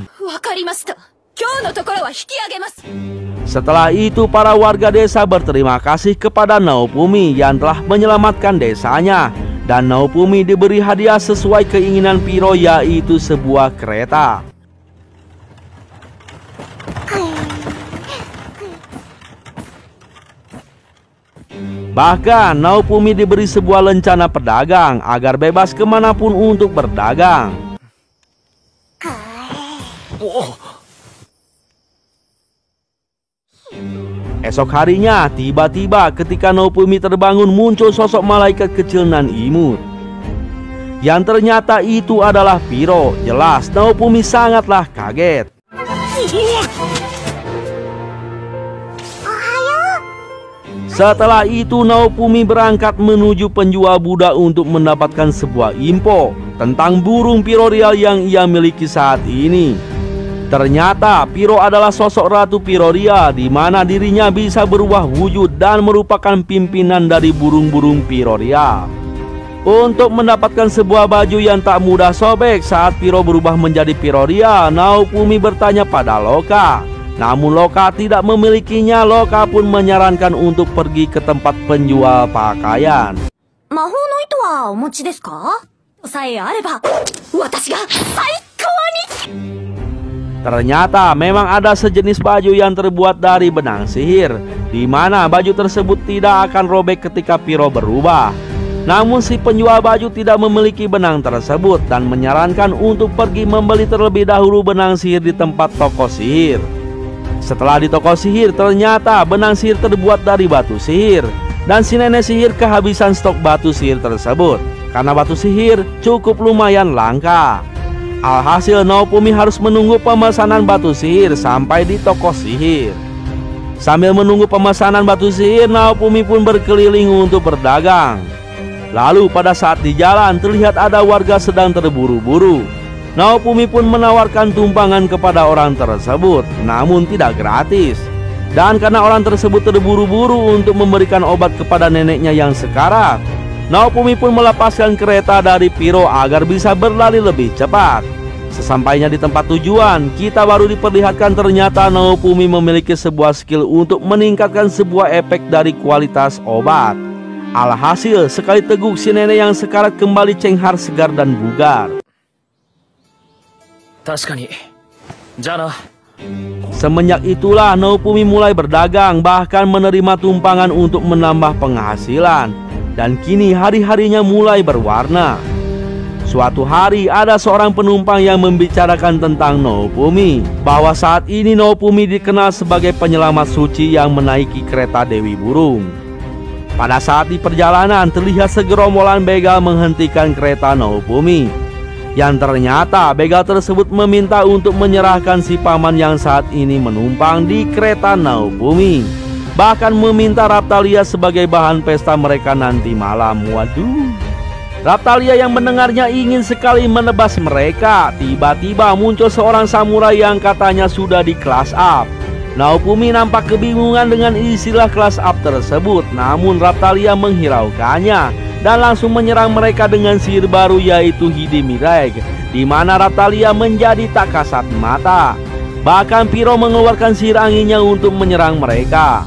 Setelah itu para warga desa berterima kasih kepada Naofumi yang telah menyelamatkan desanya. Dan Naofumi diberi hadiah sesuai keinginan Piro, yaitu sebuah kereta. Bahkan Naofumi diberi sebuah lencana pedagang agar bebas kemanapun untuk berdagang. Esok harinya, tiba-tiba ketika Naofumi terbangun muncul sosok malaikat kecil nan imut. Yang ternyata itu adalah Piro. Jelas Naofumi sangatlah kaget. Setelah itu Naofumi berangkat menuju penjual Buddha untuk mendapatkan sebuah info tentang burung Pirorial yang ia miliki saat ini. Ternyata Piro adalah sosok Ratu Piroria, di mana dirinya bisa berubah wujud dan merupakan pimpinan dari burung-burung Piroria. Untuk mendapatkan sebuah baju yang tak mudah sobek saat Piro berubah menjadi Piroria, Naofumi bertanya pada Loka. Namun Loka tidak memilikinya. Loka pun menyarankan untuk pergi ke tempat penjual pakaian. さえあれば、私が最高に。 Ternyata memang ada sejenis baju yang terbuat dari benang sihir, di mana baju tersebut tidak akan robek ketika Piro berubah. Namun si penjual baju tidak memiliki benang tersebut dan menyarankan untuk pergi membeli terlebih dahulu benang sihir di tempat toko sihir. Setelah di toko sihir, ternyata benang sihir terbuat dari batu sihir, dan si nenek sihir kehabisan stok batu sihir tersebut karena batu sihir cukup lumayan langka. Alhasil Naofumi harus menunggu pemesanan batu sihir sampai di toko sihir. Sambil menunggu pemesanan batu sihir, Naofumi pun berkeliling untuk berdagang. Lalu pada saat di jalan terlihat ada warga sedang terburu-buru. Naofumi pun menawarkan tumpangan kepada orang tersebut, namun tidak gratis. Dan karena orang tersebut terburu-buru untuk memberikan obat kepada neneknya yang sekarat, Naofumi pun melepaskan kereta dari Piro agar bisa berlari lebih cepat. Sesampainya di tempat tujuan, kita baru diperlihatkan ternyata Naofumi memiliki sebuah skill untuk meningkatkan sebuah efek dari kualitas obat. Alhasil sekali teguk si nenek yang sekarat kembali cenghar, segar dan bugar. Semenjak itulah Naofumi mulai berdagang, bahkan menerima tumpangan untuk menambah penghasilan. Dan kini hari-harinya mulai berwarna. Suatu hari ada seorang penumpang yang membicarakan tentang Naofumi, bahwa saat ini Naofumi dikenal sebagai penyelamat suci yang menaiki kereta Dewi Burung. Pada saat di perjalanan terlihat segerombolan begal menghentikan kereta Naofumi, yang ternyata begal tersebut meminta untuk menyerahkan si paman yang saat ini menumpang di kereta Naofumi. Bahkan meminta Raphtalia sebagai bahan pesta mereka nanti malam. Waduh. Raphtalia yang mendengarnya ingin sekali menebas mereka. Tiba-tiba muncul seorang samurai yang katanya sudah di kelas up. Naofumi nampak kebingungan dengan istilah kelas up tersebut, namun Raphtalia menghiraukannya dan langsung menyerang mereka dengan sihir baru, yaitu Hidemireg, di mana Raphtalia menjadi tak kasat mata. Bahkan Piro mengeluarkan sihir anginnya untuk menyerang mereka.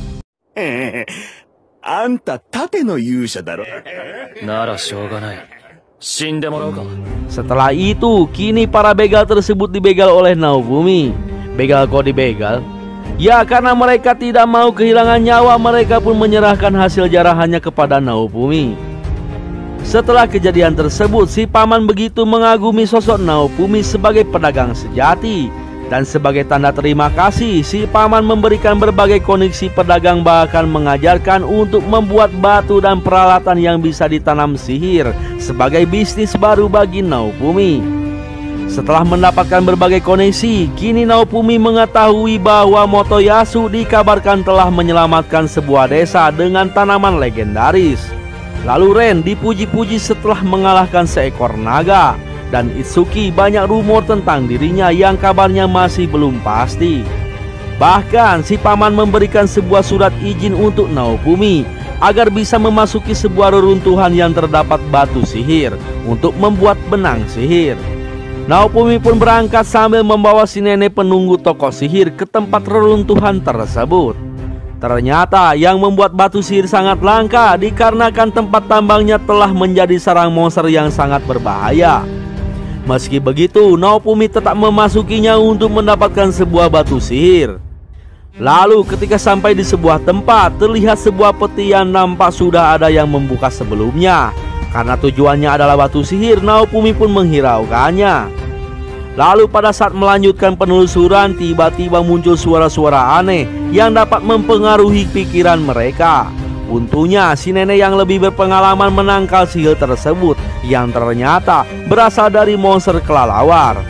Anta tate no yusha daro. Nara shouganai. Shinde morau ka? Setelah itu, kini para begal tersebut dibegal oleh Naofumi. Begal kok dibegal? Ya, karena mereka tidak mau kehilangan nyawa, mereka pun menyerahkan hasil jarahannya kepada Naofumi. Setelah kejadian tersebut, si paman begitu mengagumi sosok Naofumi sebagai pedagang sejati. Dan sebagai tanda terima kasih, si paman memberikan berbagai koneksi pedagang, bahkan mengajarkan untuk membuat batu dan peralatan yang bisa ditanam sihir sebagai bisnis baru bagi Naofumi. Setelah mendapatkan berbagai koneksi, kini Naofumi mengetahui bahwa Motoyasu dikabarkan telah menyelamatkan sebuah desa dengan tanaman legendaris. Lalu Ren dipuji-puji setelah mengalahkan seekor naga. Dan Itsuki banyak rumor tentang dirinya yang kabarnya masih belum pasti. Bahkan si paman memberikan sebuah surat izin untuk Naofumi agar bisa memasuki sebuah reruntuhan yang terdapat batu sihir untuk membuat benang sihir. Naofumi pun berangkat sambil membawa si nenek penunggu toko sihir ke tempat reruntuhan tersebut. Ternyata yang membuat batu sihir sangat langka dikarenakan tempat tambangnya telah menjadi sarang monster yang sangat berbahaya. Meski begitu, Naofumi tetap memasukinya untuk mendapatkan sebuah batu sihir. Lalu ketika sampai di sebuah tempat, terlihat sebuah peti yang nampak sudah ada yang membuka sebelumnya. Karena tujuannya adalah batu sihir, Naofumi pun menghiraukannya. Lalu pada saat melanjutkan penelusuran, tiba-tiba muncul suara-suara aneh yang dapat mempengaruhi pikiran mereka. Untungnya si nenek yang lebih berpengalaman menangkal sihir tersebut, yang ternyata berasal dari monster kelelawar.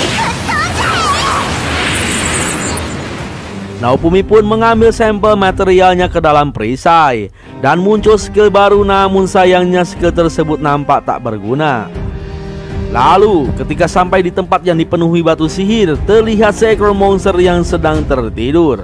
Naofumi pun mengambil sampel materialnya ke dalam perisai dan muncul skill baru, namun sayangnya skill tersebut nampak tak berguna. Lalu ketika sampai di tempat yang dipenuhi batu sihir, terlihat seekor monster yang sedang tertidur.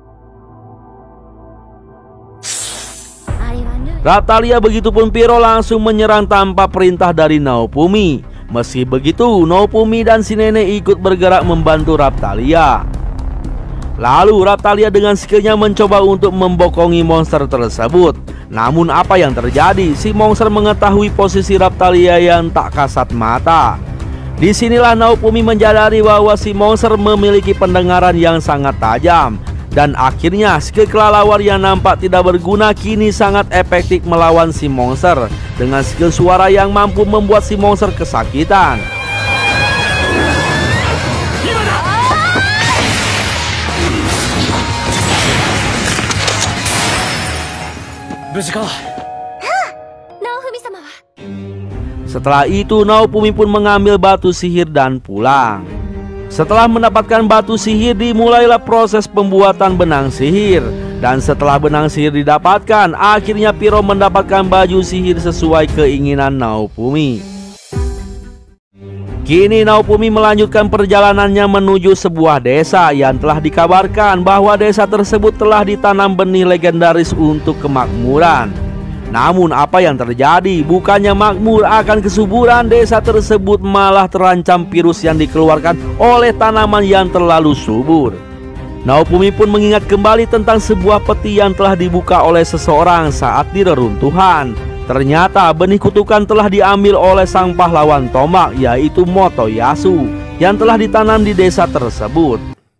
Raphtalia begitupun Piro langsung menyerang tanpa perintah dari Naofumi. Meski begitu, Naofumi dan si nenek ikut bergerak membantu Raphtalia. Lalu Raphtalia dengan skillnya mencoba untuk membokongi monster tersebut. Namun apa yang terjadi? Si monster mengetahui posisi Raphtalia yang tak kasat mata. Disinilah Naofumi menjadari bahwa si monster memiliki pendengaran yang sangat tajam. Dan akhirnya skill kelelawar yang nampak tidak berguna kini sangat efektif melawan si monster. Dengan skill suara yang mampu membuat si monster kesakitan. Setelah itu Naofumi pun mengambil batu sihir dan pulang. Setelah mendapatkan batu sihir, dimulailah proses pembuatan benang sihir. Dan setelah benang sihir didapatkan, akhirnya Piro mendapatkan baju sihir sesuai keinginan Naofumi. Kini Naofumi melanjutkan perjalanannya menuju sebuah desa yang telah dikabarkan bahwa desa tersebut telah ditanam benih legendaris untuk kemakmuran. Namun apa yang terjadi? Bukannya makmur akan kesuburan, desa tersebut malah terancam virus yang dikeluarkan oleh tanaman yang terlalu subur. Naofumi pun mengingat kembali tentang sebuah peti yang telah dibuka oleh seseorang saat di reruntuhan. Ternyata benih kutukan telah diambil oleh sang pahlawan tomak, yaitu Motoyasu, yang telah ditanam di desa tersebut.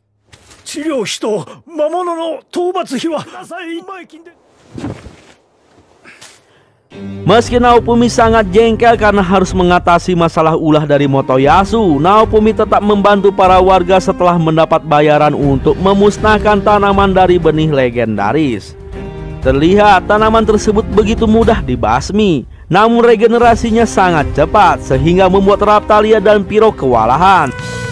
Meski Naofumi sangat jengkel karena harus mengatasi masalah ulah dari Motoyasu, Naofumi tetap membantu para warga setelah mendapat bayaran untuk memusnahkan tanaman dari benih legendaris. Terlihat tanaman tersebut begitu mudah dibasmi, namun regenerasinya sangat cepat sehingga membuat Raphtalia dan Piro kewalahan.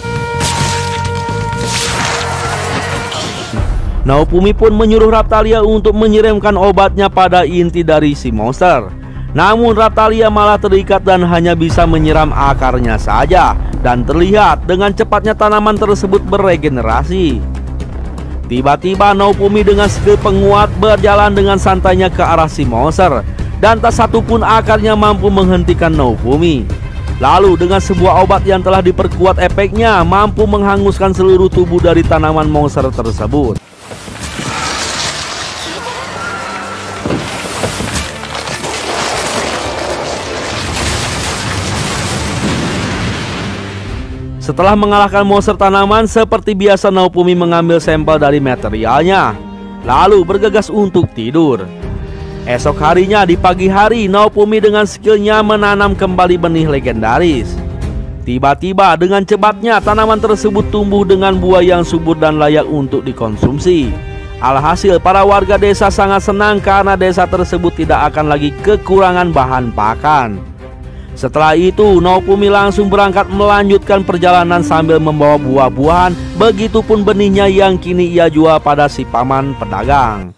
Naofumi pun menyuruh Raphtalia untuk menyiramkan obatnya pada inti dari si monster. Namun Raphtalia malah terikat dan hanya bisa menyiram akarnya saja. Dan terlihat dengan cepatnya tanaman tersebut beregenerasi. Tiba-tiba Naofumi dengan skill penguat berjalan dengan santainya ke arah si monster. Dan tak satu pun akarnya mampu menghentikan Naofumi. Lalu dengan sebuah obat yang telah diperkuat efeknya mampu menghanguskan seluruh tubuh dari tanaman monster tersebut. Setelah mengalahkan monster tanaman, seperti biasa Naofumi mengambil sampel dari materialnya, lalu bergegas untuk tidur. Esok harinya di pagi hari, Naofumi dengan skillnya menanam kembali benih legendaris. Tiba-tiba dengan cepatnya tanaman tersebut tumbuh dengan buah yang subur dan layak untuk dikonsumsi. Alhasil para warga desa sangat senang karena desa tersebut tidak akan lagi kekurangan bahan pakan. Setelah itu Naofumi langsung berangkat melanjutkan perjalanan sambil membawa buah-buahan. Begitupun benihnya yang kini ia jual pada si paman pedagang.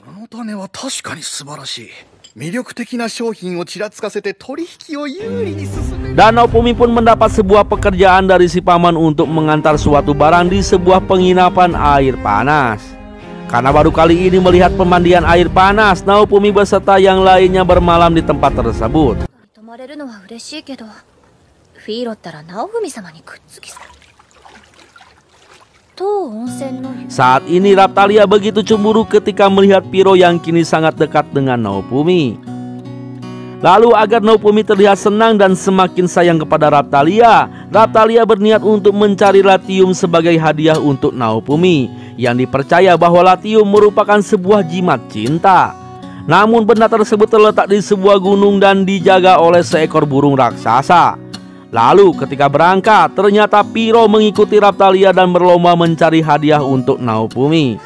Dan Naofumi pun mendapat sebuah pekerjaan dari si paman untuk mengantar suatu barang di sebuah penginapan air panas. Karena baru kali ini melihat pemandian air panas, Naofumi beserta yang lainnya bermalam di tempat tersebut. Saat ini Raphtalia begitu cemburu ketika melihat Piro yang kini sangat dekat dengan Naofumi. Lalu agar Naofumi terlihat senang dan semakin sayang kepada Raphtalia, Raphtalia berniat untuk mencari Latium sebagai hadiah untuk Naofumi, yang dipercaya bahwa Latium merupakan sebuah jimat cinta. Namun benda tersebut terletak di sebuah gunung dan dijaga oleh seekor burung raksasa. Lalu ketika berangkat, ternyata Piro mengikuti Raphtalia dan berlomba mencari hadiah untuk Naofumi.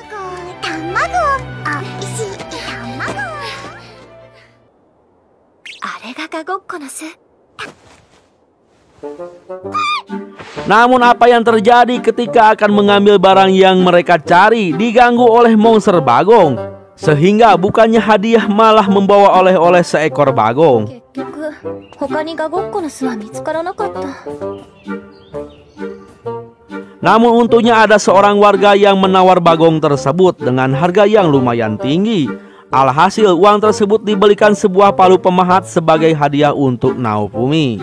Namun apa yang terjadi ketika akan mengambil barang yang mereka cari diganggu oleh monster bagong, sehingga bukannya hadiah malah membawa oleh-oleh seekor bagong. Namun untungnya ada seorang warga yang menawar bagong tersebut dengan harga yang lumayan tinggi. Alhasil uang tersebut dibelikan sebuah palu pemahat sebagai hadiah untuk Naofumi.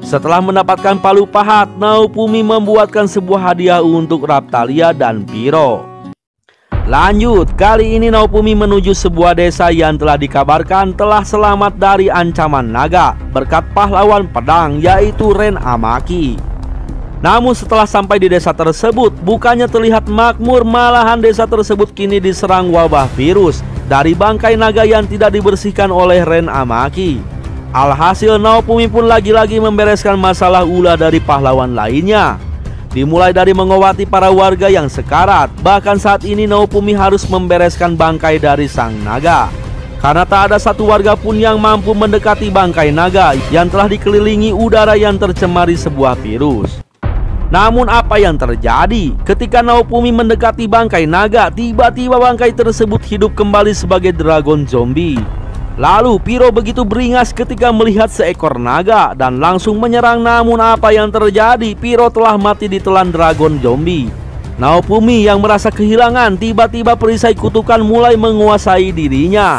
Setelah mendapatkan palu pahat, Naofumi membuatkan sebuah hadiah untuk Raphtalia dan Piro. Lanjut, kali ini Naofumi menuju sebuah desa yang telah dikabarkan telah selamat dari ancaman naga berkat pahlawan pedang yaitu Ren Amaki. Namun setelah sampai di desa tersebut, bukannya terlihat makmur, malahan desa tersebut kini diserang wabah virus dari bangkai naga yang tidak dibersihkan oleh Ren Amaki. Alhasil Naofumi pun lagi-lagi membereskan masalah ulah dari pahlawan lainnya. Dimulai dari mengobati para warga yang sekarat. Bahkan saat ini Naofumi harus membereskan bangkai dari sang naga, karena tak ada satu warga pun yang mampu mendekati bangkai naga yang telah dikelilingi udara yang tercemari sebuah virus. Namun apa yang terjadi? Ketika Naofumi mendekati bangkai naga, tiba-tiba bangkai tersebut hidup kembali sebagai dragon zombie. Lalu Piro begitu beringas ketika melihat seekor naga dan langsung menyerang. Namun apa yang terjadi? Piro telah mati ditelan dragon zombie. Naofumi yang merasa kehilangan, tiba-tiba perisai kutukan mulai menguasai dirinya.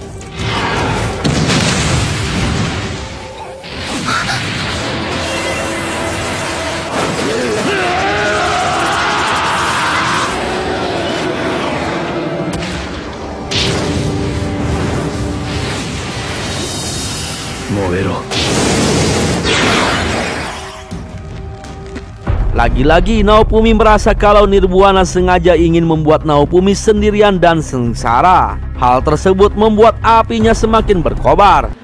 Lagi-lagi Naofumi merasa kalau Nirbuana sengaja ingin membuat Naofumi sendirian dan sengsara. Hal tersebut membuat apinya semakin berkobar.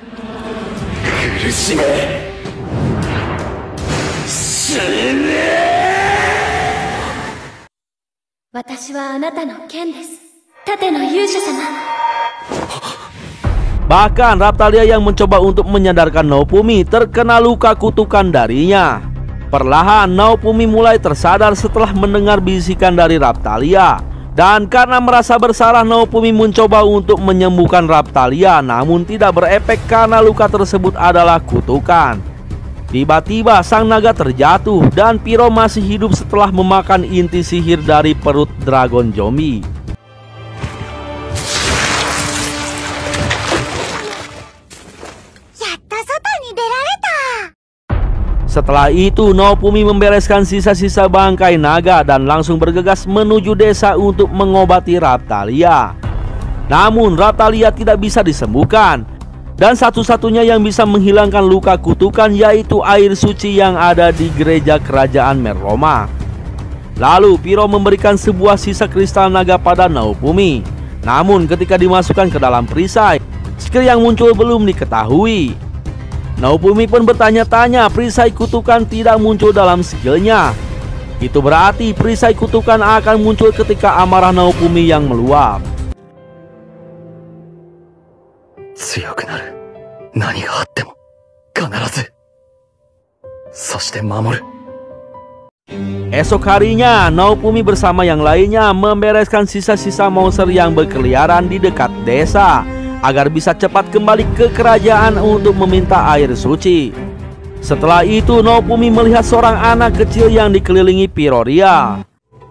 Bahkan Raphtalia yang mencoba untuk menyadarkan Naofumi terkena luka kutukan darinya. Perlahan Naofumi mulai tersadar setelah mendengar bisikan dari Raphtalia. Dan karena merasa bersalah, Naofumi mencoba untuk menyembuhkan Raphtalia, namun tidak berefek karena luka tersebut adalah kutukan. Tiba-tiba sang naga terjatuh dan Piro masih hidup setelah memakan inti sihir dari perut dragon zombie. Setelah itu Naofumi membereskan sisa-sisa bangkai naga dan langsung bergegas menuju desa untuk mengobati Raphtalia. Namun Raphtalia tidak bisa disembuhkan, dan satu-satunya yang bisa menghilangkan luka kutukan yaitu air suci yang ada di gereja kerajaan Merloma. Lalu Piro memberikan sebuah sisa kristal naga pada Naofumi. Namun ketika dimasukkan ke dalam perisai, skill yang muncul belum diketahui. Naofumi pun bertanya-tanya, perisai kutukan tidak muncul dalam skillnya. Itu berarti perisai kutukan akan muncul ketika amarah Naofumi yang meluap. Esok harinya Naofumi bersama yang lainnya membereskan sisa-sisa monster yang berkeliaran di dekat desa agar bisa cepat kembali ke kerajaan untuk meminta air suci. Setelah itu Naofumi melihat seorang anak kecil yang dikelilingi Piroria.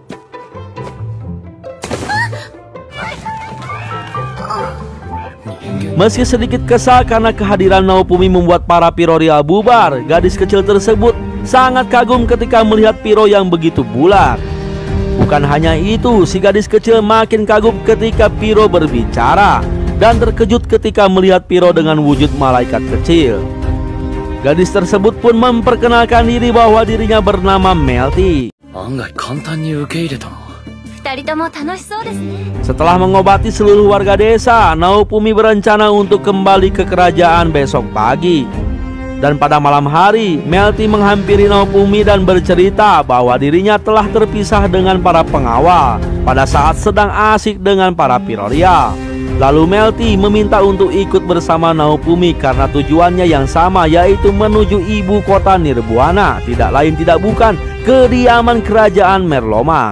Meski sedikit kesal karena kehadiran Naofumi membuat para Piroria bubar, gadis kecil tersebut sangat kagum ketika melihat Piro yang begitu bulat. Bukan hanya itu, si gadis kecil makin kagum ketika Piro berbicara dan terkejut ketika melihat Piro dengan wujud malaikat kecil. Gadis tersebut pun memperkenalkan diri bahwa dirinya bernama Melty. Setelah mengobati seluruh warga desa, Naofumi berencana untuk kembali ke kerajaan besok pagi. Dan pada malam hari, Melty menghampiri Naofumi dan bercerita bahwa dirinya telah terpisah dengan para pengawal pada saat sedang asik dengan para Piroria. Lalu Melty meminta untuk ikut bersama Naofumi karena tujuannya yang sama, yaitu menuju ibu kota Nirbuana, tidak lain tidak bukan kediaman kerajaan Merloma.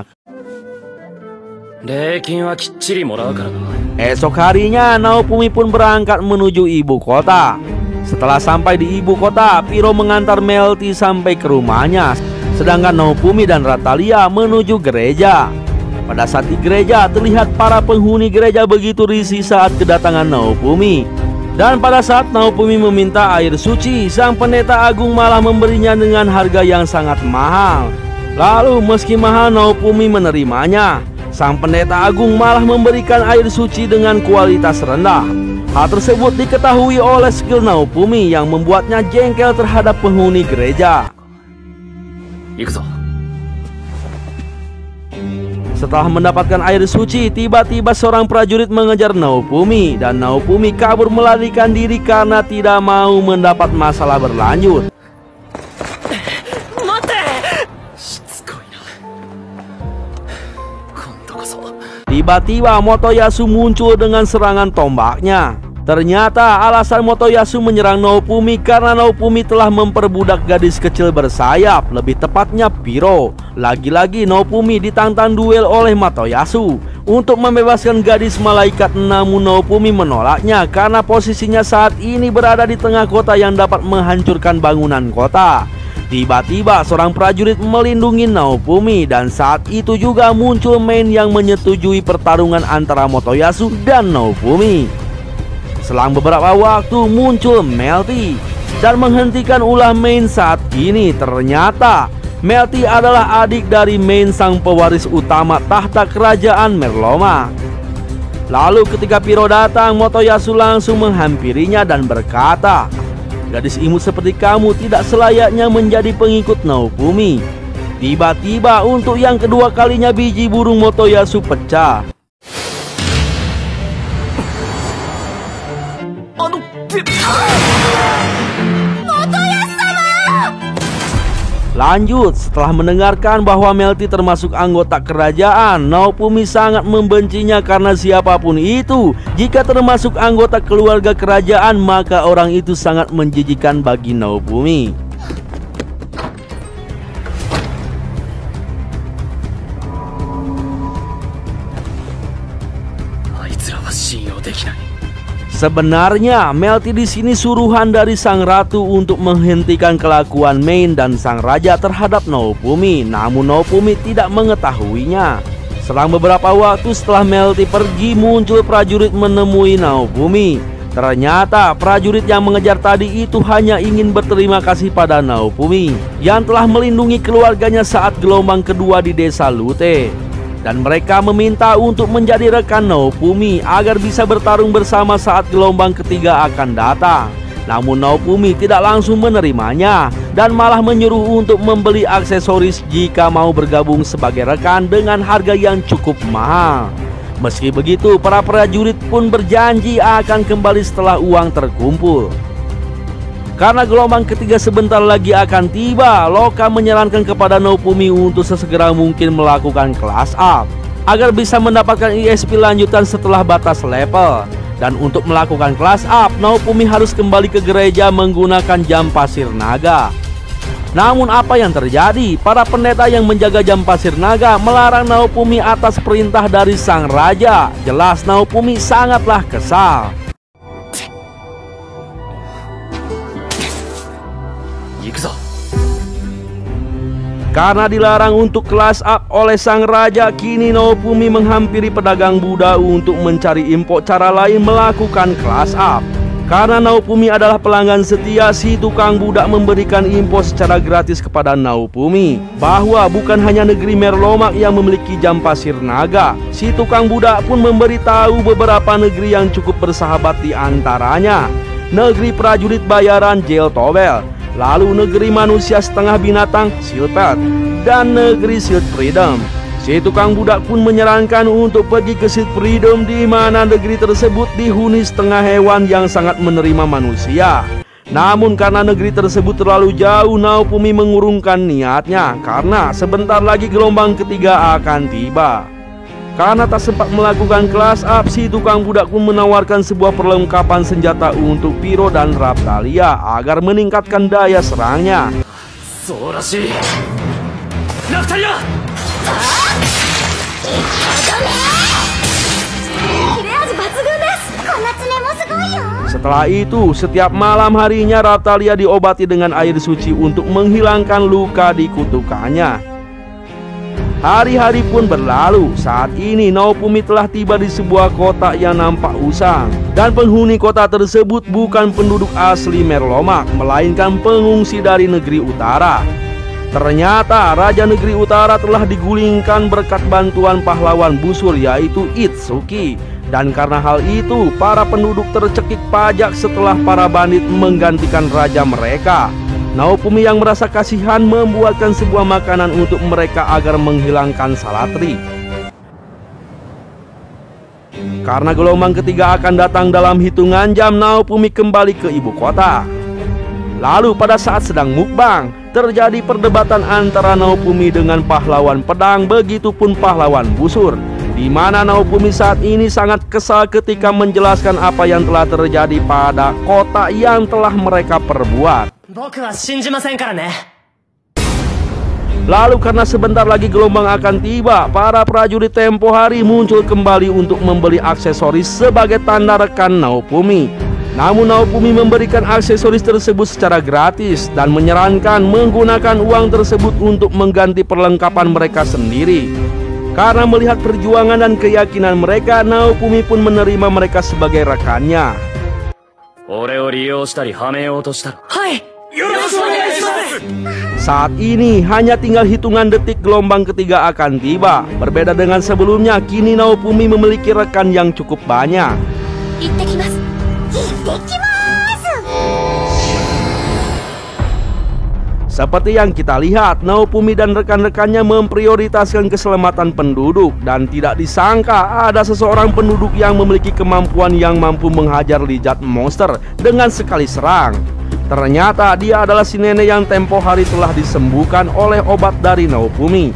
Esok harinya Naofumi pun berangkat menuju ibu kota. Setelah sampai di ibu kota, Piro mengantar Melty sampai ke rumahnya, sedangkan Naofumi dan Raphtalia menuju gereja. Pada saat di gereja, terlihat para penghuni gereja begitu risih saat kedatangan Naofumi. Dan pada saat Naofumi meminta air suci, sang pendeta agung malah memberinya dengan harga yang sangat mahal. Lalu meski mahal Naofumi menerimanya. Sang pendeta agung malah memberikan air suci dengan kualitas rendah. Hal tersebut diketahui oleh skill Naofumi yang membuatnya jengkel terhadap penghuni gereja. Ikuzo. Setelah mendapatkan air suci, tiba-tiba seorang prajurit mengejar Naofumi dan Naofumi kabur melarikan diri karena tidak mau mendapat masalah berlanjut. Tiba-tiba Motoyasu muncul dengan serangan tombaknya. Ternyata alasan Motoyasu menyerang Naofumi karena Naofumi telah memperbudak gadis kecil bersayap, lebih tepatnya Piro. Lagi-lagi Naofumi ditantang duel oleh Motoyasu untuk membebaskan gadis malaikat, namun Naofumi menolaknya karena posisinya saat ini berada di tengah kota yang dapat menghancurkan bangunan kota. Tiba-tiba seorang prajurit melindungi Naofumi dan saat itu juga muncul Main yang menyetujui pertarungan antara Motoyasu dan Naofumi. Selang beberapa waktu muncul Melty dan menghentikan ulah Main saat ini. Ternyata Melty adalah adik dari Main, sang pewaris utama tahta kerajaan Merloma. Lalu ketika Piro datang, Motoyasu langsung menghampirinya dan berkata, "Gadis imut seperti kamu tidak selayaknya menjadi pengikut Naofumi." Tiba-tiba untuk yang kedua kalinya biji burung Motoyasu pecah. Lanjut, setelah mendengarkan bahwa Melty termasuk anggota kerajaan, Naofumi sangat membencinya karena siapapun itu, jika termasuk anggota keluarga kerajaan, maka orang itu sangat menjijikan bagi Naofumi. Sebenarnya Melty di sini suruhan dari sang ratu untuk menghentikan kelakuan Main dan sang raja terhadap Naofumi, namun Naofumi tidak mengetahuinya. Selang beberapa waktu setelah Melty pergi, muncul prajurit menemui Naofumi. Ternyata prajurit yang mengejar tadi itu hanya ingin berterima kasih pada Naofumi yang telah melindungi keluarganya saat gelombang kedua di desa Lute. Dan mereka meminta untuk menjadi rekan Naofumi agar bisa bertarung bersama saat gelombang ketiga akan datang. Namun Naofumi tidak langsung menerimanya dan malah menyuruh untuk membeli aksesoris jika mau bergabung sebagai rekan dengan harga yang cukup mahal. Meski begitu, para prajurit pun berjanji akan kembali setelah uang terkumpul. Karena gelombang ketiga sebentar lagi akan tiba, Loka menyarankan kepada Naofumi untuk sesegera mungkin melakukan kelas up agar bisa mendapatkan E S P lanjutan setelah batas level. Dan untuk melakukan kelas up, Naofumi harus kembali ke gereja menggunakan jam pasir naga. Namun apa yang terjadi? Para pendeta yang menjaga jam pasir naga melarang Naofumi atas perintah dari sang raja. Jelas Naofumi sangatlah kesal. Karena dilarang untuk kelas up oleh sang raja, kini Naofumi menghampiri pedagang Buddha untuk mencari info cara lain melakukan kelas up. Karena Naofumi adalah pelanggan setia, si tukang budak memberikan info secara gratis kepada Naofumi bahwa bukan hanya negeri Merlomak yang memiliki jam pasir naga. Si tukang budak pun memberitahu beberapa negeri yang cukup bersahabat, di antaranya negeri prajurit bayaran Jel Tobel, lalu negeri manusia setengah binatang Silpelt, dan negeri Shield Freedom. Si tukang budak pun menyarankan untuk pergi ke Shield Freedom, di mana negeri tersebut dihuni setengah hewan yang sangat menerima manusia. Namun karena negeri tersebut terlalu jauh, Naofumi mengurungkan niatnya karena sebentar lagi gelombang ketiga akan tiba. Karena tak sempat melakukan kelas up, si tukang budak pun menawarkan sebuah perlengkapan senjata untuk Piro dan Raptalia agar meningkatkan daya serangnya. Setelah itu, setiap malam harinya Raptalia diobati dengan air suci untuk menghilangkan luka di kutukannya. Hari-hari pun berlalu. Saat ini Naofumi telah tiba di sebuah kota yang nampak usang. Dan penghuni kota tersebut bukan penduduk asli Merlomak, melainkan pengungsi dari negeri utara. Ternyata Raja Negeri Utara telah digulingkan berkat bantuan pahlawan busur yaitu Itsuki. Dan karena hal itu, para penduduk tercekik pajak setelah para bandit menggantikan raja mereka. Naofumi yang merasa kasihan membuatkan sebuah makanan untuk mereka agar menghilangkan salatri. Karena gelombang ketiga akan datang dalam hitungan jam, Naofumi kembali ke ibu kota. Lalu pada saat sedang mukbang, terjadi perdebatan antara Naofumi dengan pahlawan pedang, begitupun pahlawan busur, di mana Naofumi saat ini sangat kesal ketika menjelaskan apa yang telah terjadi pada kota yang telah mereka perbuat. Lalu karena sebentar lagi gelombang akan tiba, para prajurit tempo hari muncul kembali untuk membeli aksesoris sebagai tanda rekan Naofumi. Namun Naofumi memberikan aksesoris tersebut secara gratis dan menyarankan menggunakan uang tersebut untuk mengganti perlengkapan mereka sendiri. Karena melihat perjuangan dan keyakinan mereka, Naofumi pun menerima mereka sebagai rekannya. Saat ini hanya tinggal hitungan detik gelombang ketiga akan tiba. Berbeda dengan sebelumnya, kini Naofumi memiliki rekan yang cukup banyak. Seperti yang kita lihat, Naofumi dan rekan-rekannya memprioritaskan keselamatan penduduk. Dan tidak disangka ada seseorang penduduk yang memiliki kemampuan yang mampu menghajar lijat monster dengan sekali serang. Ternyata dia adalah si nenek yang tempo hari telah disembuhkan oleh obat dari Naofumi.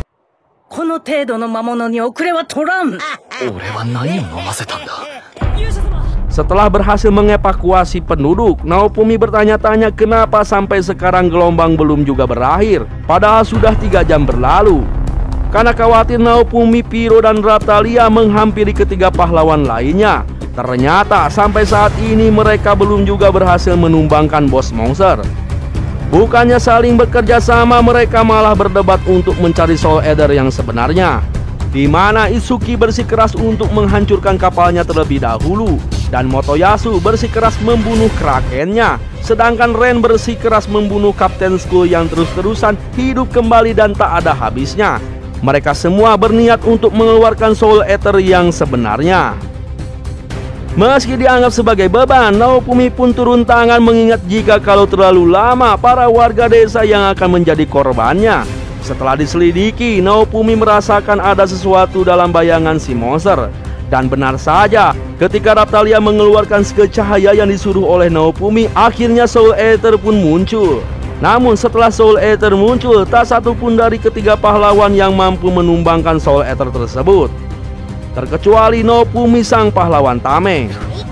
Setelah berhasil mengevakuasi penduduk, Naofumi bertanya-tanya kenapa sampai sekarang gelombang belum juga berakhir, padahal sudah tiga jam berlalu. Karena khawatir Naofumi, Piro, dan Raphtalia menghampiri ketiga pahlawan lainnya. Ternyata sampai saat ini mereka belum juga berhasil menumbangkan bos monster. Bukannya saling bekerja sama, mereka malah berdebat untuk mencari Soul Eater yang sebenarnya, di mana Itsuki bersikeras untuk menghancurkan kapalnya terlebih dahulu, dan Motoyasu bersikeras membunuh krakennya, sedangkan Ren bersikeras membunuh Kapten Skull yang terus-terusan hidup kembali dan tak ada habisnya. Mereka semua berniat untuk mengeluarkan Soul Eater yang sebenarnya. Meski dianggap sebagai beban, Naofumi pun turun tangan mengingat jika kalau terlalu lama para warga desa yang akan menjadi korbannya. Setelah diselidiki, Naofumi merasakan ada sesuatu dalam bayangan si monster. Dan benar saja, ketika Raphtalia mengeluarkan skill cahaya yang disuruh oleh Naofumi, akhirnya Soul Eater pun muncul. Namun setelah Soul Eater muncul, tak satu pun dari ketiga pahlawan yang mampu menumbangkan Soul Eater tersebut, terkecuali Naofumi sang pahlawan tameng.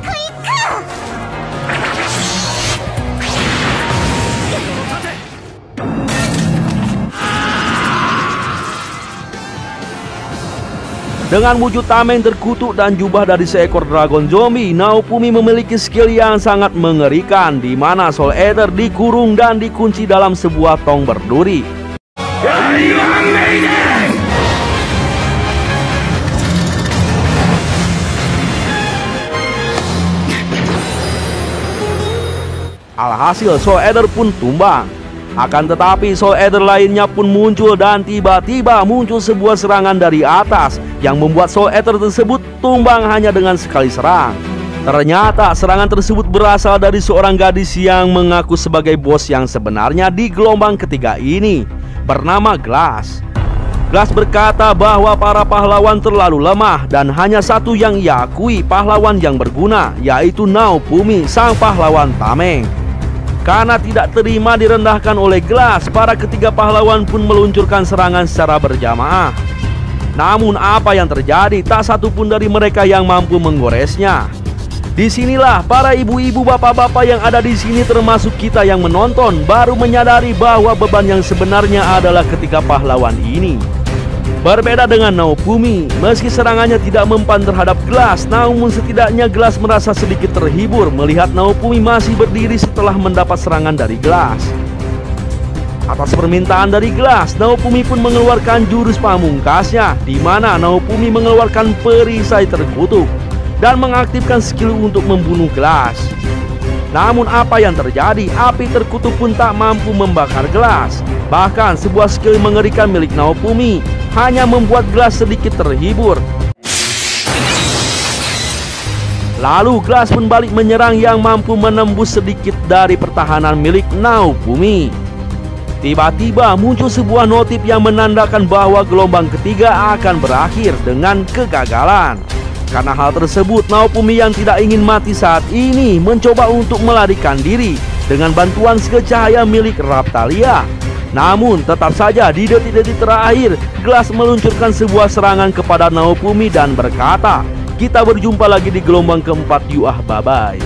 Dengan wujud tameng terkutuk dan jubah dari seekor dragon zombie, Naofumi memiliki skill yang sangat mengerikan, di mana Soul Eater dikurung dan dikunci dalam sebuah tong berduri. Alhasil Soul Eater pun tumbang. Akan tetapi Soul Eater lainnya pun muncul dan tiba-tiba muncul sebuah serangan dari atas yang membuat Soul Eater tersebut tumbang hanya dengan sekali serang. Ternyata serangan tersebut berasal dari seorang gadis yang mengaku sebagai bos yang sebenarnya di gelombang ketiga ini, bernama Glass. Glass berkata bahwa para pahlawan terlalu lemah dan hanya satu yang ia akui pahlawan yang berguna, yaitu Naofumi sang pahlawan tameng. Karena tidak terima direndahkan oleh Glass, para ketiga pahlawan pun meluncurkan serangan secara berjamaah. Namun apa yang terjadi, tak satu pun dari mereka yang mampu menggoresnya. Disinilah para ibu-ibu, bapak-bapak yang ada di sini termasuk kita yang menonton baru menyadari bahwa beban yang sebenarnya adalah ketiga pahlawan ini. Berbeda dengan Naofumi, meski serangannya tidak mempan terhadap Glass, namun setidaknya Glass merasa sedikit terhibur melihat Naofumi masih berdiri setelah mendapat serangan dari Glass. Atas permintaan dari Gelas, Naofumi pun mengeluarkan jurus pamungkasnya, di mana Naofumi mengeluarkan perisai terkutuk dan mengaktifkan skill untuk membunuh Gelas. Namun apa yang terjadi? Api terkutuk pun tak mampu membakar Gelas. Bahkan sebuah skill mengerikan milik Naofumi hanya membuat Gelas sedikit terhibur. Lalu Gelas pun balik menyerang yang mampu menembus sedikit dari pertahanan milik Naofumi. Tiba-tiba muncul sebuah notif yang menandakan bahwa gelombang ketiga akan berakhir dengan kegagalan. Karena hal tersebut, Naofumi yang tidak ingin mati saat ini mencoba untuk melarikan diri dengan bantuan skill cahaya milik Raphtalia. Namun tetap saja di detik-detik terakhir, Gelas meluncurkan sebuah serangan kepada Naofumi dan berkata, "Kita berjumpa lagi di gelombang keempat, yuah, bye-bye."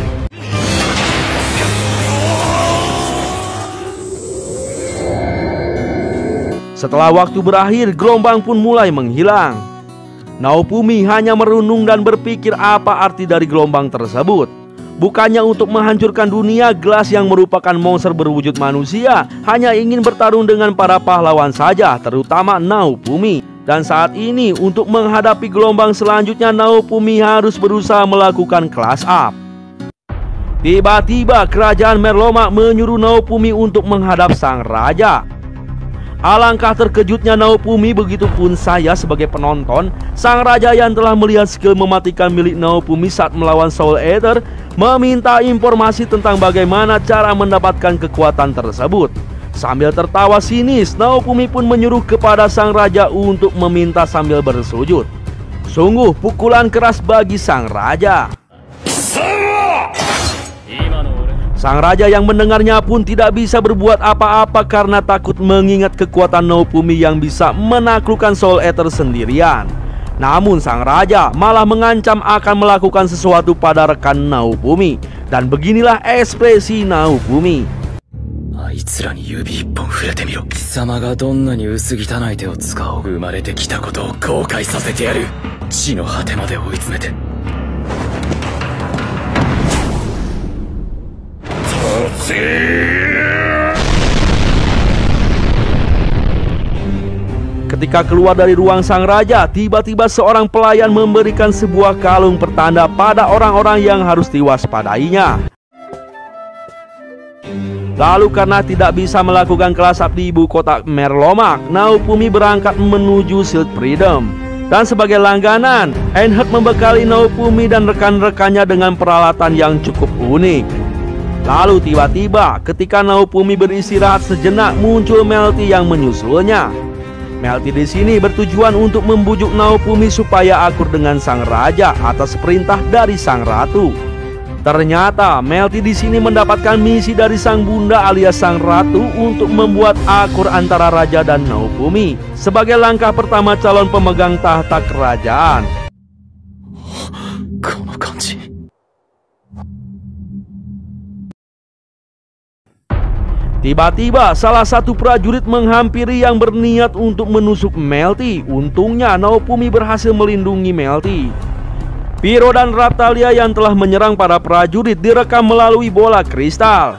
Setelah waktu berakhir, gelombang pun mulai menghilang. Naofumi hanya merenung dan berpikir apa arti dari gelombang tersebut. Bukannya untuk menghancurkan dunia, Gelas yang merupakan monster berwujud manusia hanya ingin bertarung dengan para pahlawan saja, terutama Naofumi. Dan saat ini untuk menghadapi gelombang selanjutnya, Naofumi harus berusaha melakukan class up. Tiba-tiba kerajaan Merlomak menyuruh Naofumi untuk menghadap sang raja. Alangkah terkejutnya Naofumi, begitupun saya sebagai penonton. Sang raja yang telah melihat skill mematikan milik Naofumi saat melawan Soul Eater meminta informasi tentang bagaimana cara mendapatkan kekuatan tersebut. Sambil tertawa sinis, Naofumi pun menyuruh kepada sang raja untuk meminta sambil bersujud. Sungguh pukulan keras bagi sang raja. Sang raja yang mendengarnya pun tidak bisa berbuat apa-apa karena takut mengingat kekuatan Naofumi yang bisa menaklukkan Soul Eater sendirian. Namun sang raja malah mengancam akan melakukan sesuatu pada rekan Naofumi. Dan beginilah ekspresi Naofumi. あいつらに指一本触れてみろ。貴様がどんなに薄汚い手を使おう。生まれてきたことを後悔させてやる。地の果てまで追い詰めて。 Ketika keluar dari ruang sang raja, tiba-tiba seorang pelayan memberikan sebuah kalung pertanda pada orang-orang yang harus diwaspadainya. Lalu karena tidak bisa melakukan kelas up di ibu kota Merlomak, Naofumi berangkat menuju Shield Freedom. Dan sebagai langganan, Einherjar membekali Naofumi dan rekan-rekannya dengan peralatan yang cukup unik. Lalu tiba-tiba ketika Naofumi beristirahat sejenak, muncul Melty yang menyusulnya. Melty di sini bertujuan untuk membujuk Naofumi supaya akur dengan sang raja atas perintah dari sang ratu. Ternyata Melty di sini mendapatkan misi dari sang bunda alias sang ratu untuk membuat akur antara raja dan Naofumi sebagai langkah pertama calon pemegang tahta kerajaan. Tiba-tiba salah satu prajurit menghampiri yang berniat untuk menusuk Melty. Untungnya Naofumi berhasil melindungi Melty. Pyro dan Raphtalia yang telah menyerang para prajurit direkam melalui bola kristal.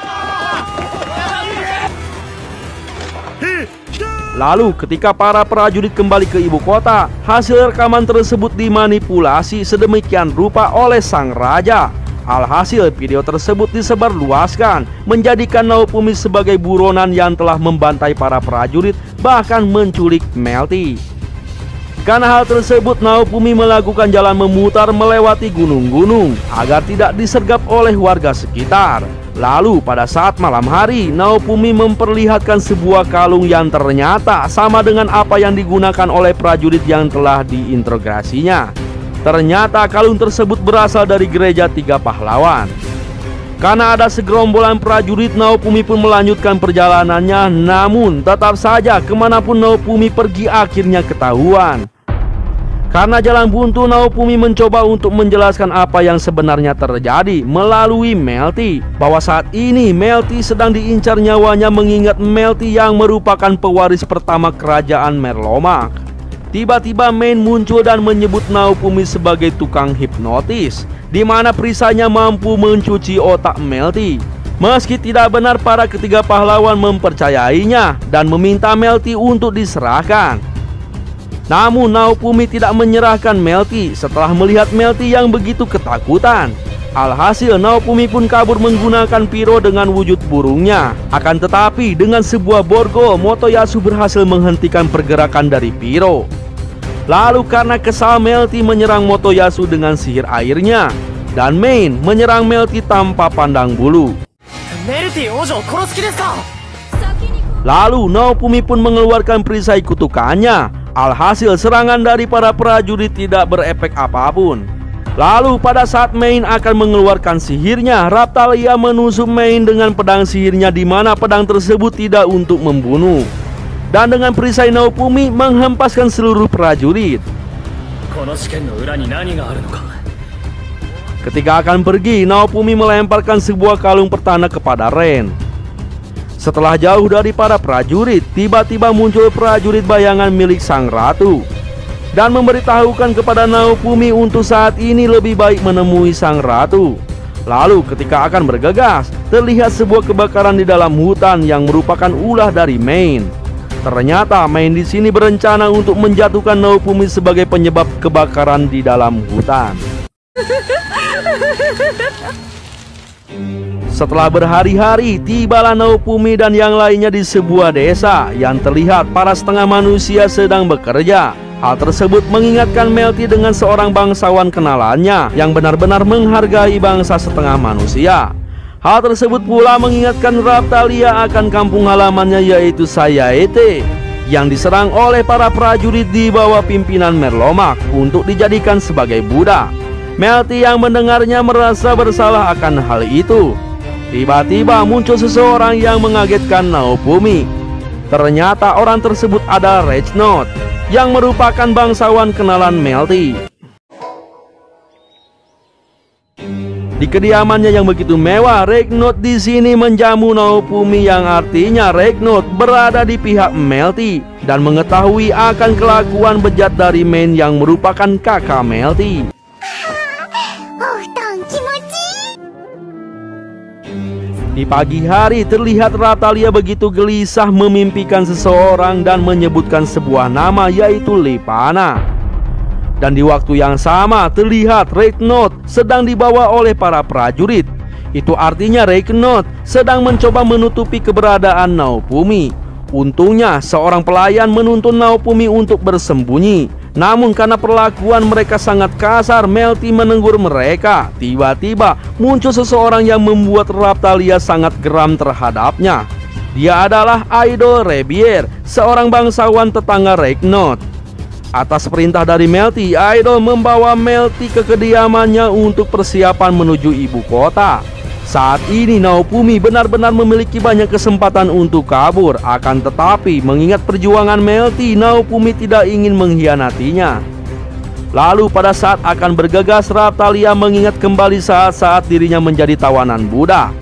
Lalu ketika para prajurit kembali ke ibu kota, hasil rekaman tersebut dimanipulasi sedemikian rupa oleh sang raja. Alhasil video tersebut disebarluaskan, menjadikan Naofumi sebagai buronan yang telah membantai para prajurit, bahkan menculik Melty. Karena hal tersebut, Naofumi melakukan jalan memutar melewati gunung-gunung agar tidak disergap oleh warga sekitar. Lalu pada saat malam hari, Naofumi memperlihatkan sebuah kalung yang ternyata sama dengan apa yang digunakan oleh prajurit yang telah diinterogasinya. Ternyata kalung tersebut berasal dari gereja tiga pahlawan. Karena ada segerombolan prajurit, Naofumi pun melanjutkan perjalanannya. Namun tetap saja kemanapun Naofumi pergi akhirnya ketahuan. Karena jalan buntu, Naofumi mencoba untuk menjelaskan apa yang sebenarnya terjadi melalui Melty, bahwa saat ini Melty sedang diincar nyawanya, mengingat Melty yang merupakan pewaris pertama kerajaan Merlomak. Tiba-tiba Main muncul dan menyebut Naofumi sebagai tukang hipnotis, di mana perisainya mampu mencuci otak Melty. Meski tidak benar, para ketiga pahlawan mempercayainya dan meminta Melty untuk diserahkan. Namun Naofumi tidak menyerahkan Melty setelah melihat Melty yang begitu ketakutan. Alhasil Naofumi pun kabur menggunakan Piro dengan wujud burungnya. Akan tetapi dengan sebuah borgol, Motoyasu berhasil menghentikan pergerakan dari Piro. Lalu karena kesal, Melty menyerang Motoyasu dengan sihir airnya, dan Main menyerang Melty tanpa pandang bulu. Lalu Naofumi pun mengeluarkan perisai kutukannya. Alhasil serangan dari para prajurit tidak berefek apapun. Lalu pada saat Main akan mengeluarkan sihirnya, Raphtalia menusuk Main dengan pedang sihirnya, di mana pedang tersebut tidak untuk membunuh. Dan dengan perisai Naofumi menghempaskan seluruh prajurit. Ketika akan pergi, Naofumi melemparkan sebuah kalung pertanda kepada Ren. Setelah jauh dari para prajurit, tiba-tiba muncul prajurit bayangan milik sang ratu dan memberitahukan kepada Naofumi untuk saat ini lebih baik menemui sang ratu. Lalu ketika akan bergegas, terlihat sebuah kebakaran di dalam hutan yang merupakan ulah dari Main. Ternyata Main di sini berencana untuk menjatuhkan Naofumi sebagai penyebab kebakaran di dalam hutan. Setelah berhari-hari, tibalah Naofumi dan yang lainnya di sebuah desa yang terlihat para setengah manusia sedang bekerja. Hal tersebut mengingatkan Melty dengan seorang bangsawan kenalannya yang benar-benar menghargai bangsa setengah manusia. Hal tersebut pula mengingatkan Raphtalia akan kampung halamannya, yaitu Sayaete, yang diserang oleh para prajurit di bawah pimpinan Merlomak untuk dijadikan sebagai budak. Melty yang mendengarnya merasa bersalah akan hal itu. Tiba-tiba muncul seseorang yang mengagetkan Naofumi. Ternyata orang tersebut adalah Reichnot, yang merupakan bangsawan kenalan Melty. Di kediamannya yang begitu mewah, Reichnot di sini menjamu Naofumi, yang artinya Reichnot berada di pihak Melty dan mengetahui akan kelakuan bejat dari Main yang merupakan kakak Melty. Di pagi hari terlihat Raphtalia begitu gelisah memimpikan seseorang dan menyebutkan sebuah nama, yaitu Lipana. Dan di waktu yang sama terlihat Reichnot sedang dibawa oleh para prajurit. Itu artinya Reichnot sedang mencoba menutupi keberadaan Naofumi. Untungnya seorang pelayan menuntun Naofumi untuk bersembunyi. Namun karena perlakuan mereka sangat kasar, Melty menegur mereka. Tiba-tiba muncul seseorang yang membuat Raphtalia sangat geram terhadapnya. Dia adalah Idol Rebier, seorang bangsawan tetangga Reichnot. Atas perintah dari Melty, Idol membawa Melty ke kediamannya untuk persiapan menuju ibu kota. Saat ini Naofumi benar-benar memiliki banyak kesempatan untuk kabur. Akan tetapi mengingat perjuangan Melty, Naofumi tidak ingin mengkhianatinya. Lalu pada saat akan bergegas, Raphtalia mengingat kembali saat-saat dirinya menjadi tawanan budak.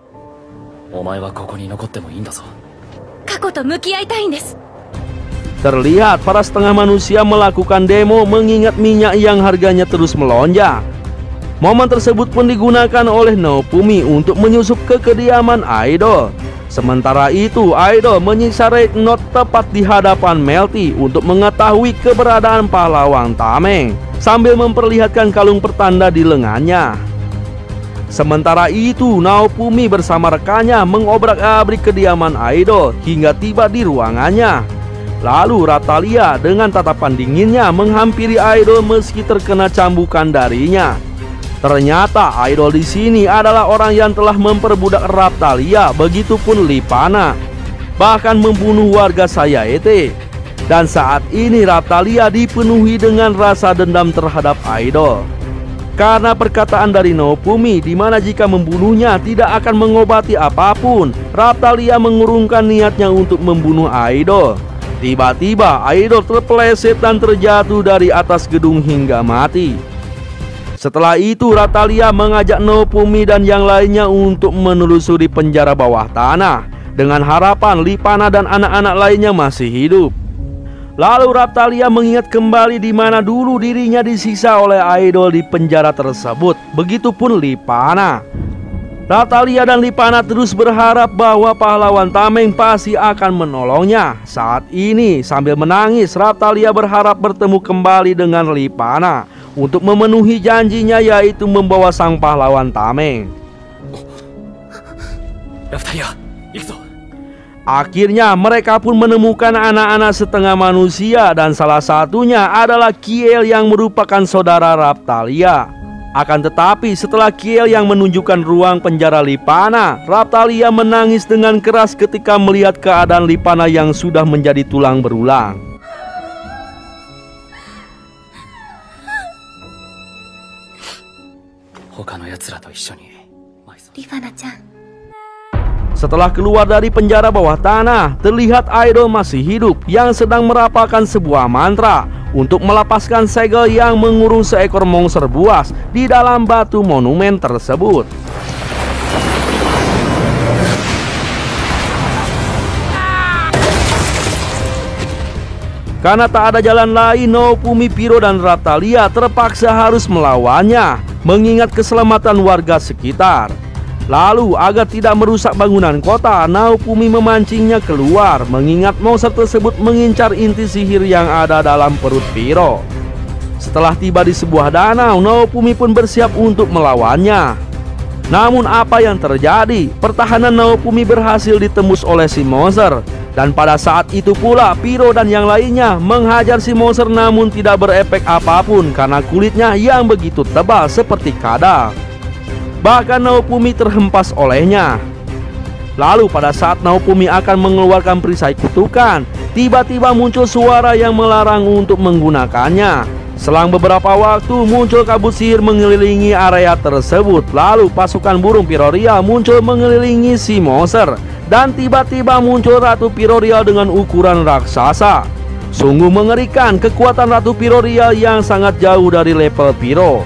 Terlihat para setengah manusia melakukan demo mengingat minyak yang harganya terus melonjak. Momen tersebut pun digunakan oleh Naofumi untuk menyusup ke kediaman Idol. Sementara itu Idol menyiksa Reichnot tepat di hadapan Melty untuk mengetahui keberadaan pahlawan tameng, sambil memperlihatkan kalung pertanda di lengannya. Sementara itu Naofumi bersama rekannya mengobrak-abrik kediaman Idol hingga tiba di ruangannya. Lalu Raphtalia dengan tatapan dinginnya menghampiri Idol meski terkena cambukan darinya. Ternyata Idol di sini adalah orang yang telah memperbudak Raphtalia, begitupun Lipana, bahkan membunuh warga Sayaete. Dan saat ini Raphtalia dipenuhi dengan rasa dendam terhadap Idol karena perkataan dari Naofumi, di mana jika membunuhnya tidak akan mengobati apapun. Raphtalia mengurungkan niatnya untuk membunuh Idol. Tiba-tiba Idol terpeleset dan terjatuh dari atas gedung hingga mati. Setelah itu Raphtalia mengajak Naofumi dan yang lainnya untuk menelusuri penjara bawah tanah dengan harapan Lipana dan anak-anak lainnya masih hidup. Lalu Raphtalia mengingat kembali di mana dulu dirinya disiksa oleh Idol di penjara tersebut, begitupun Lipana. Raphtalia dan Lipanna terus berharap bahwa pahlawan Tameng pasti akan menolongnya. Saat ini sambil menangis, Raphtalia berharap bertemu kembali dengan Lipanna untuk memenuhi janjinya, yaitu membawa sang pahlawan Tameng. Raphtalia, ikut. Akhirnya mereka pun menemukan anak-anak setengah manusia, dan salah satunya adalah Kiel yang merupakan saudara Raphtalia. Akan tetapi setelah Kiel yang menunjukkan ruang penjara Lipanna, Raphtalia menangis dengan keras ketika melihat keadaan Lipanna yang sudah menjadi tulang berulang. Lipanna-chan. Setelah keluar dari penjara bawah tanah, terlihat idol masih hidup yang sedang merapalkan sebuah mantra untuk melepaskan segel yang mengurung seekor monster buas di dalam batu monumen tersebut. Karena tak ada jalan lain, Naofumi, Piro, dan Raphtalia terpaksa harus melawannya, mengingat keselamatan warga sekitar. Lalu agar tidak merusak bangunan kota, Naofumi memancingnya keluar, mengingat monster tersebut mengincar inti sihir yang ada dalam perut Piro. Setelah tiba di sebuah danau, Naofumi pun bersiap untuk melawannya. Namun apa yang terjadi? Pertahanan Naofumi berhasil ditembus oleh si monster, dan pada saat itu pula Piro dan yang lainnya menghajar si monster, namun tidak berefek apapun karena kulitnya yang begitu tebal seperti kadal. Bahkan Naofumi terhempas olehnya. Lalu pada saat Naofumi akan mengeluarkan perisai kutukan, tiba-tiba muncul suara yang melarang untuk menggunakannya. Selang beberapa waktu muncul kabut sihir mengelilingi area tersebut. Lalu pasukan burung Piroria muncul mengelilingi si monster, dan tiba-tiba muncul Ratu Piroria dengan ukuran raksasa. Sungguh mengerikan kekuatan Ratu Piroria yang sangat jauh dari level Piro.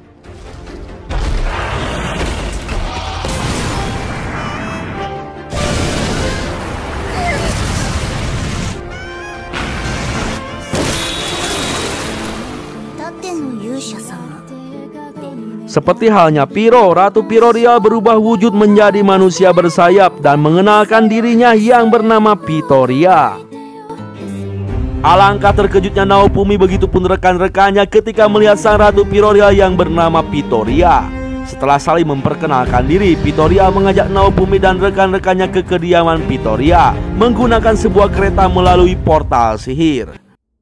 Seperti halnya Piro, Ratu Piroria berubah wujud menjadi manusia bersayap dan mengenalkan dirinya yang bernama Pitoria. Alangkah terkejutnya Naofumi, begitupun rekan-rekannya ketika melihat sang Ratu Piroria yang bernama Pitoria. Setelah saling memperkenalkan diri, Pitoria mengajak Naofumi dan rekan-rekannya ke kediaman Pitoria menggunakan sebuah kereta melalui portal sihir.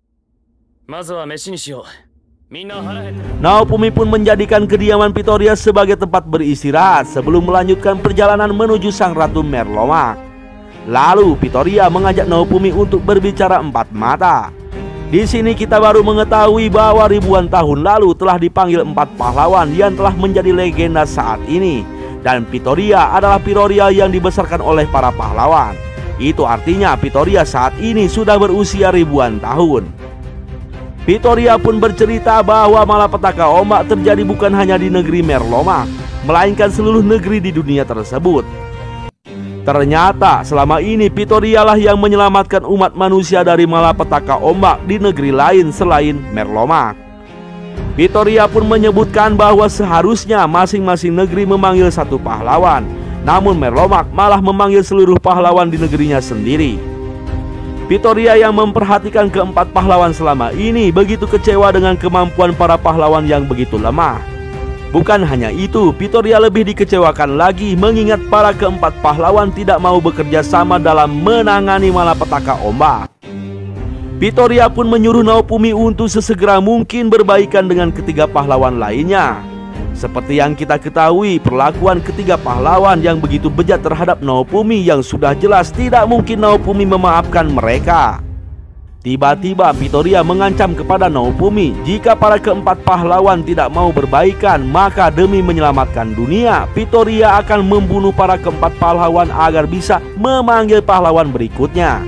Naofumi pun menjadikan kediaman Pitoria sebagai tempat beristirahat sebelum melanjutkan perjalanan menuju sang Ratu Merlomak. Lalu Pitoria mengajak Naofumi untuk berbicara empat mata. Di sini kita baru mengetahui bahwa ribuan tahun lalu telah dipanggil empat pahlawan yang telah menjadi legenda saat ini, dan Pitoria adalah Piroria yang dibesarkan oleh para pahlawan. Itu artinya Pitoria saat ini sudah berusia ribuan tahun. Pitoria pun bercerita bahwa malapetaka ombak terjadi bukan hanya di negeri Merlomak, melainkan seluruh negeri di dunia tersebut. Ternyata selama ini Pitoria lah yang menyelamatkan umat manusia dari malapetaka ombak di negeri lain selain Merlomak. Pitoria pun menyebutkan bahwa seharusnya masing-masing negeri memanggil satu pahlawan, namun Merlomak malah memanggil seluruh pahlawan di negerinya sendiri. Pitoria yang memperhatikan keempat pahlawan selama ini begitu kecewa dengan kemampuan para pahlawan yang begitu lemah. Bukan hanya itu, Pitoria lebih dikecewakan lagi mengingat para keempat pahlawan tidak mau bekerja sama dalam menangani malapetaka ombak. Pitoria pun menyuruh Naofumi untuk sesegera mungkin berbaikan dengan ketiga pahlawan lainnya. Seperti yang kita ketahui, perlakuan ketiga pahlawan yang begitu bejat terhadap Naofumi yang sudah jelas tidak mungkin Naofumi memaafkan mereka. Tiba-tiba Pitoria mengancam kepada Naofumi, jika para keempat pahlawan tidak mau berbaikan, maka demi menyelamatkan dunia, Pitoria akan membunuh para keempat pahlawan agar bisa memanggil pahlawan berikutnya.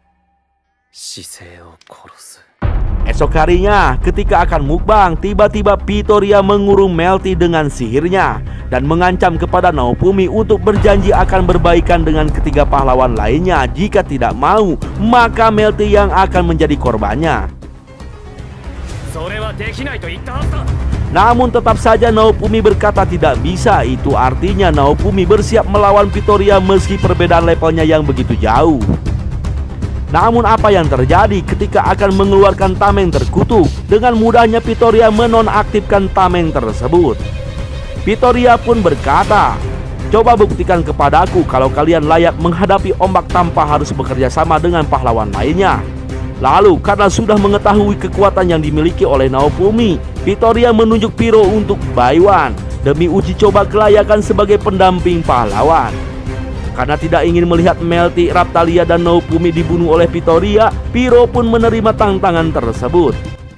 Esok harinya, ketika akan mukbang, tiba-tiba Pitoria mengurung Melty dengan sihirnya dan mengancam kepada Naofumi untuk berjanji akan berbaikan dengan ketiga pahlawan lainnya. Jika tidak mau, maka Melty yang akan menjadi korbannya. Namun tetap saja Naofumi berkata tidak bisa. Itu artinya Naofumi bersiap melawan Pitoria meski perbedaan levelnya yang begitu jauh. Namun apa yang terjadi ketika akan mengeluarkan tameng terkutuk? Dengan mudahnya Pitoria menonaktifkan tameng tersebut. Pitoria pun berkata, "Coba buktikan kepadaku kalau kalian layak menghadapi ombak tanpa harus bekerja sama dengan pahlawan lainnya." Lalu karena sudah mengetahui kekuatan yang dimiliki oleh Naofumi, Pitoria menunjuk Piro untuk Baiwan demi uji coba kelayakan sebagai pendamping pahlawan. Karena tidak ingin melihat Melty, Raphtalia, dan Naofumi dibunuh oleh Pitoria, Piro pun menerima tantangan tersebut.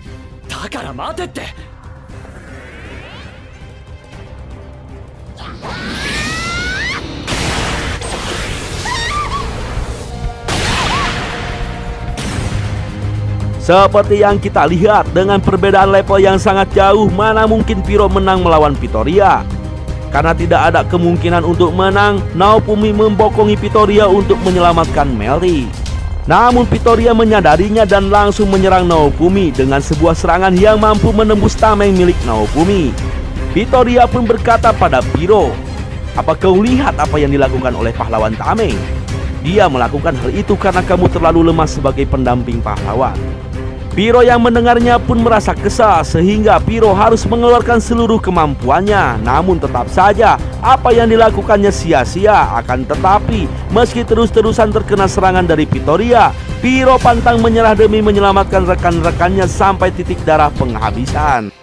Seperti yang kita lihat, dengan perbedaan level yang sangat jauh, mana mungkin Piro menang melawan Pitoria. Karena tidak ada kemungkinan untuk menang, Naofumi membokongi Pitoria untuk menyelamatkan Melty. Namun Pitoria menyadarinya dan langsung menyerang Naofumi dengan sebuah serangan yang mampu menembus tameng milik Naofumi. Pitoria pun berkata pada Piro, "Apa kau lihat apa yang dilakukan oleh pahlawan tameng? Dia melakukan hal itu karena kamu terlalu lemah sebagai pendamping pahlawan." Piro yang mendengarnya pun merasa kesal sehingga Piro harus mengeluarkan seluruh kemampuannya. Namun tetap saja apa yang dilakukannya sia-sia. Akan tetapi meski terus-terusan terkena serangan dari Pitoria, Piro pantang menyerah demi menyelamatkan rekan-rekannya sampai titik darah penghabisan.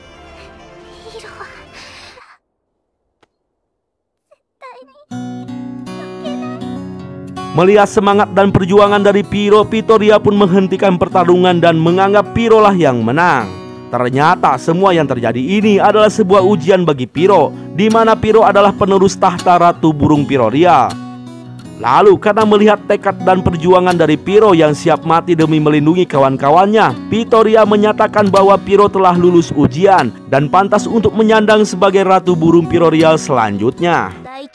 Melihat semangat dan perjuangan dari Piro, Pitoria pun menghentikan pertarungan dan menganggap Piro lah yang menang. Ternyata semua yang terjadi ini adalah sebuah ujian bagi Piro, di mana Piro adalah penerus tahta Ratu Burung Piroria. Lalu karena melihat tekad dan perjuangan dari Piro yang siap mati demi melindungi kawan-kawannya, Pitoria menyatakan bahwa Piro telah lulus ujian dan pantas untuk menyandang sebagai Ratu Burung Piroria selanjutnya.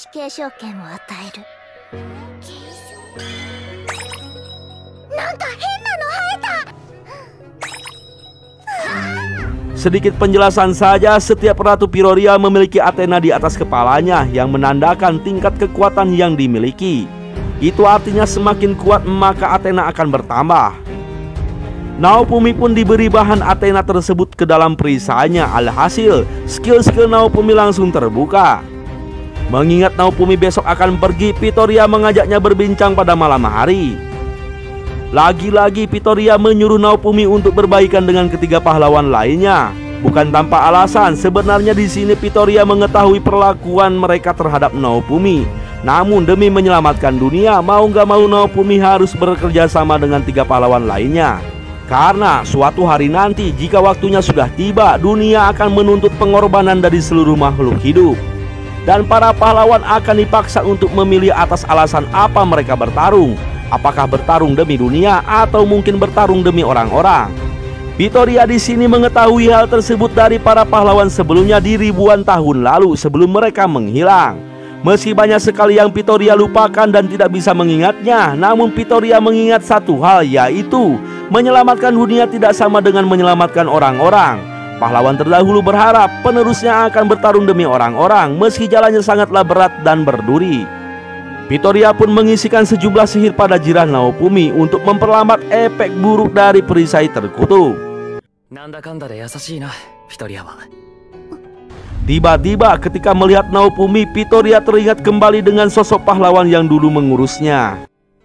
Sedikit penjelasan saja, setiap Ratu Piroria memiliki Athena di atas kepalanya yang menandakan tingkat kekuatan yang dimiliki. Itu artinya semakin kuat maka Athena akan bertambah. Naofumi pun diberi bahan Athena tersebut ke dalam perisainya. Alhasil skill-skill Naofumi langsung terbuka. Mengingat Naofumi besok akan pergi, Pitoria mengajaknya berbincang pada malam hari. Lagi-lagi Pitoria menyuruh Naofumi untuk berbaikan dengan ketiga pahlawan lainnya. Bukan tanpa alasan, sebenarnya di sini Pitoria mengetahui perlakuan mereka terhadap Naofumi. Namun demi menyelamatkan dunia, mau gak mau Naofumi harus bekerja sama dengan tiga pahlawan lainnya. Karena suatu hari nanti jika waktunya sudah tiba, dunia akan menuntut pengorbanan dari seluruh makhluk hidup. Dan para pahlawan akan dipaksa untuk memilih atas alasan apa mereka bertarung. Apakah bertarung demi dunia atau mungkin bertarung demi orang-orang? Pitoria di sini mengetahui hal tersebut dari para pahlawan sebelumnya di ribuan tahun lalu sebelum mereka menghilang. Meski banyak sekali yang Pitoria lupakan dan tidak bisa mengingatnya, namun Pitoria mengingat satu hal, yaitu menyelamatkan dunia tidak sama dengan menyelamatkan orang-orang. Pahlawan terdahulu berharap penerusnya akan bertarung demi orang-orang meski jalannya sangatlah berat dan berduri. Pitoria pun mengisikan sejumlah sihir pada jiran Naofumi untuk memperlambat efek buruk dari perisai terkutuk. Tiba-tiba ketika melihat Naofumi, Pitoria teringat kembali dengan sosok pahlawan yang dulu mengurusnya.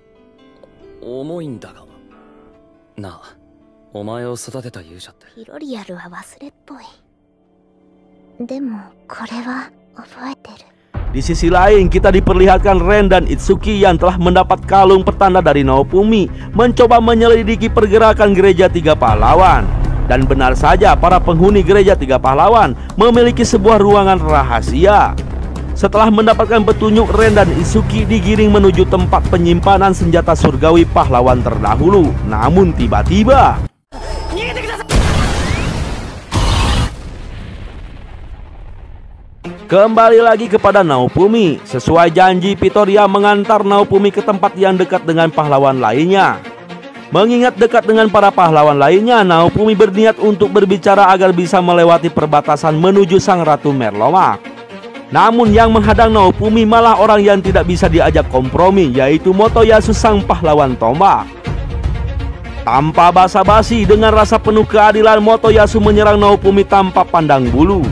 Di sisi lain kita diperlihatkan Ren dan Itsuki yang telah mendapat kalung pertanda dari Naofumi mencoba menyelidiki pergerakan gereja tiga pahlawan. Dan benar saja para penghuni gereja tiga pahlawan memiliki sebuah ruangan rahasia. Setelah mendapatkan petunjuk, Ren dan Itsuki digiring menuju tempat penyimpanan senjata surgawi pahlawan terdahulu. Namun tiba-tiba kembali lagi kepada Naofumi. Sesuai janji, Pitoria mengantar Naofumi ke tempat yang dekat dengan pahlawan lainnya. Mengingat dekat dengan para pahlawan lainnya, Naofumi berniat untuk berbicara agar bisa melewati perbatasan menuju sang Ratu Merlomak. Namun yang menghadang Naofumi malah orang yang tidak bisa diajak kompromi, yaitu Motoyasu sang pahlawan tombak. Tanpa basa-basi, dengan rasa penuh keadilan, Motoyasu menyerang Naofumi tanpa pandang bulu.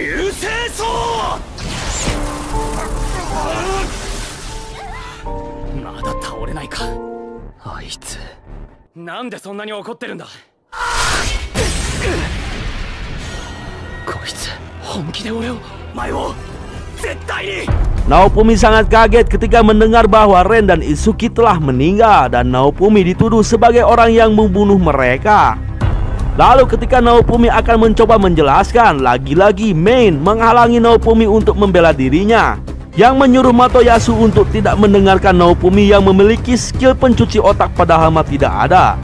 Naofumi sangat kaget ketika mendengar bahwa Ren dan Itsuki telah meninggal dan Naofumi dituduh sebagai orang yang membunuh mereka. Lalu ketika Naofumi akan mencoba menjelaskan, lagi-lagi Main menghalangi Naofumi untuk membela dirinya, yang menyuruh Motoyasu untuk tidak mendengarkan Naofumi yang memiliki skill pencuci otak padahal mah tidak ada.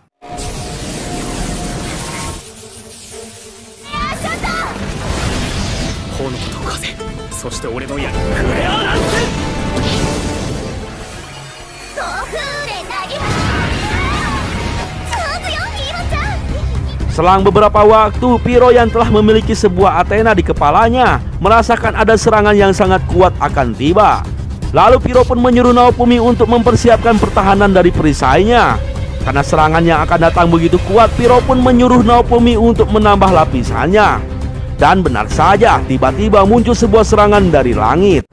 Selang beberapa waktu, Piro yang telah memiliki sebuah Athena di kepalanya merasakan ada serangan yang sangat kuat akan tiba. Lalu Piro pun menyuruh Naofumi untuk mempersiapkan pertahanan dari perisainya. Karena serangan yang akan datang begitu kuat, Piro pun menyuruh Naofumi untuk menambah lapisannya. Dan benar saja, tiba-tiba muncul sebuah serangan dari langit.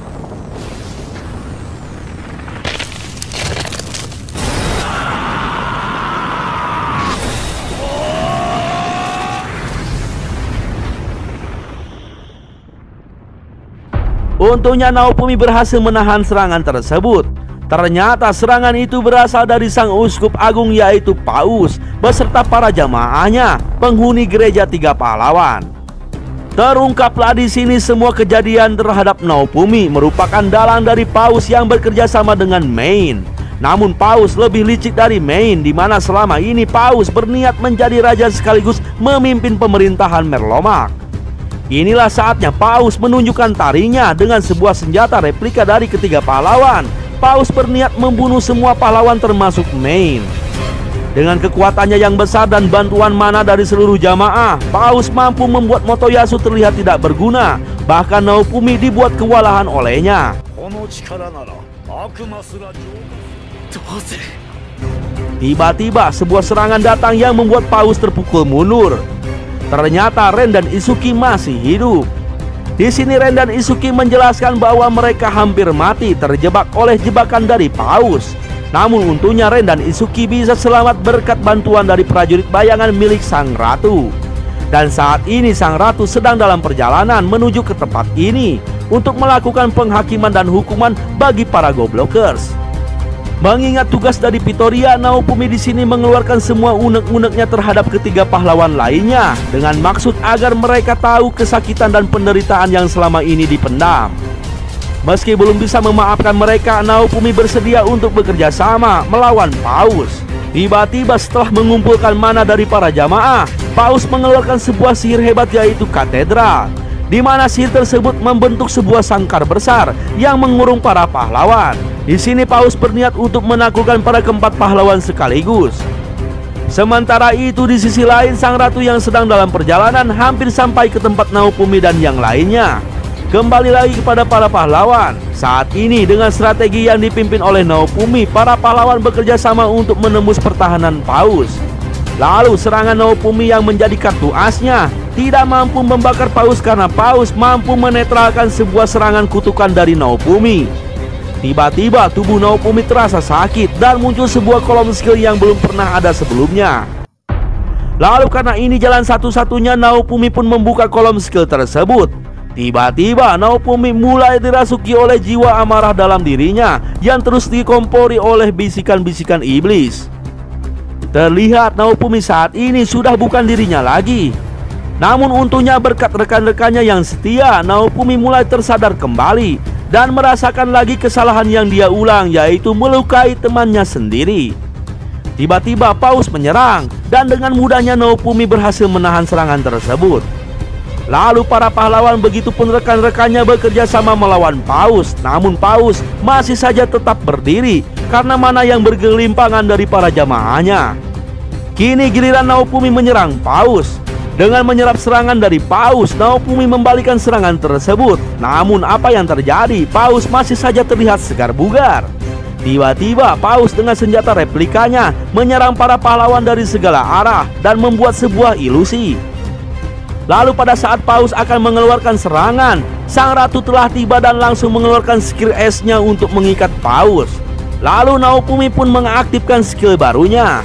Untungnya Naofumi berhasil menahan serangan tersebut. Ternyata serangan itu berasal dari sang uskup agung, yaitu Paus beserta para jamaahnya, penghuni gereja tiga pahlawan. Terungkaplah di sini semua kejadian terhadap Naofumi merupakan dalang dari Paus yang bekerja sama dengan Main. Namun Paus lebih licik dari Main, di mana selama ini Paus berniat menjadi raja sekaligus memimpin pemerintahan Merlomak. Inilah saatnya Paus menunjukkan tarinya dengan sebuah senjata replika dari ketiga pahlawan. Paus berniat membunuh semua pahlawan termasuk Main. Dengan kekuatannya yang besar dan bantuan mana dari seluruh jamaah, Paus mampu membuat Motoyasu terlihat tidak berguna. Bahkan Naofumi dibuat kewalahan olehnya. Tiba-tiba sebuah serangan datang yang membuat Paus terpukul mundur. Ternyata Ren dan Itsuki masih hidup. Di sini Ren dan Itsuki menjelaskan bahwa mereka hampir mati terjebak oleh jebakan dari Paus. Namun untungnya Ren dan Itsuki bisa selamat berkat bantuan dari prajurit bayangan milik sang ratu. Dan saat ini sang ratu sedang dalam perjalanan menuju ke tempat ini untuk melakukan penghakiman dan hukuman bagi para goblokers. Mengingat tugas dari Pitoria, Naofumi di sini mengeluarkan semua unek-uneknya terhadap ketiga pahlawan lainnya dengan maksud agar mereka tahu kesakitan dan penderitaan yang selama ini dipendam. Meski belum bisa memaafkan mereka, Naofumi bersedia untuk bekerja sama melawan Paus. Tiba-tiba setelah mengumpulkan mana dari para jamaah, Paus mengeluarkan sebuah sihir hebat, yaitu katedral, di mana sihir tersebut membentuk sebuah sangkar besar yang mengurung para pahlawan. Di sini Paus berniat untuk menaklukkan para keempat pahlawan sekaligus. Sementara itu di sisi lain, sang ratu yang sedang dalam perjalanan hampir sampai ke tempat Naofumi dan yang lainnya. Kembali lagi kepada para pahlawan. Saat ini dengan strategi yang dipimpin oleh Naofumi, para pahlawan bekerja sama untuk menembus pertahanan Paus. Lalu serangan Naofumi yang menjadi kartu asnya tidak mampu membakar Paus karena Paus mampu menetralkan sebuah serangan kutukan dari Naofumi. Tiba-tiba tubuh Naofumi terasa sakit dan muncul sebuah kolom skill yang belum pernah ada sebelumnya. Lalu karena ini jalan satu-satunya, Naofumi pun membuka kolom skill tersebut. Tiba-tiba Naofumi mulai dirasuki oleh jiwa amarah dalam dirinya yang terus dikompori oleh bisikan-bisikan iblis. Terlihat Naofumi saat ini sudah bukan dirinya lagi. Namun untungnya berkat rekan-rekannya yang setia, Naofumi mulai tersadar kembali dan merasakan lagi kesalahan yang dia ulang, yaitu melukai temannya sendiri. Tiba-tiba Paus menyerang dan dengan mudahnya Naofumi berhasil menahan serangan tersebut. Lalu para pahlawan begitupun rekan-rekannya bekerja sama melawan Paus. Namun Paus masih saja tetap berdiri karena mana yang bergelimpangan dari para jamaahnya. Kini giliran Naofumi menyerang Paus. Dengan menyerap serangan dari Paus, Naofumi membalikan serangan tersebut. Namun apa yang terjadi? Paus masih saja terlihat segar bugar. Tiba-tiba Paus dengan senjata replikanya menyerang para pahlawan dari segala arah dan membuat sebuah ilusi. Lalu pada saat Paus akan mengeluarkan serangan, sang ratu telah tiba dan langsung mengeluarkan skill esnya untuk mengikat Paus. Lalu Naofumi pun mengaktifkan skill barunya.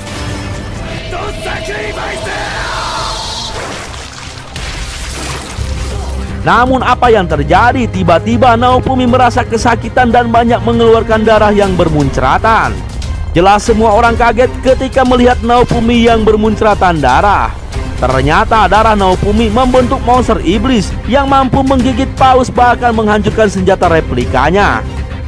Namun apa yang terjadi? Tiba-tiba Naofumi merasa kesakitan dan banyak mengeluarkan darah yang bermuncratan. Jelas semua orang kaget ketika melihat Naofumi yang bermuncratan darah. Ternyata darah Naofumi membentuk monster iblis yang mampu menggigit Paus bahkan menghancurkan senjata replikanya.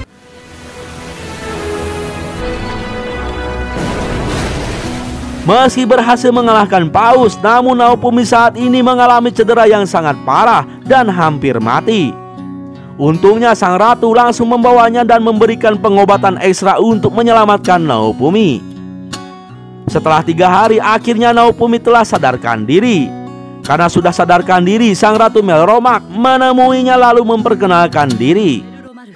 Meski berhasil mengalahkan Paus, namun Naofumi saat ini mengalami cedera yang sangat parah dan hampir mati. Untungnya sang ratu langsung membawanya dan memberikan pengobatan ekstra untuk menyelamatkan Naofumi. Setelah tiga hari, akhirnya Naofumi telah sadarkan diri. Karena sudah sadarkan diri, sang ratu Melromak menemuinya lalu memperkenalkan diri.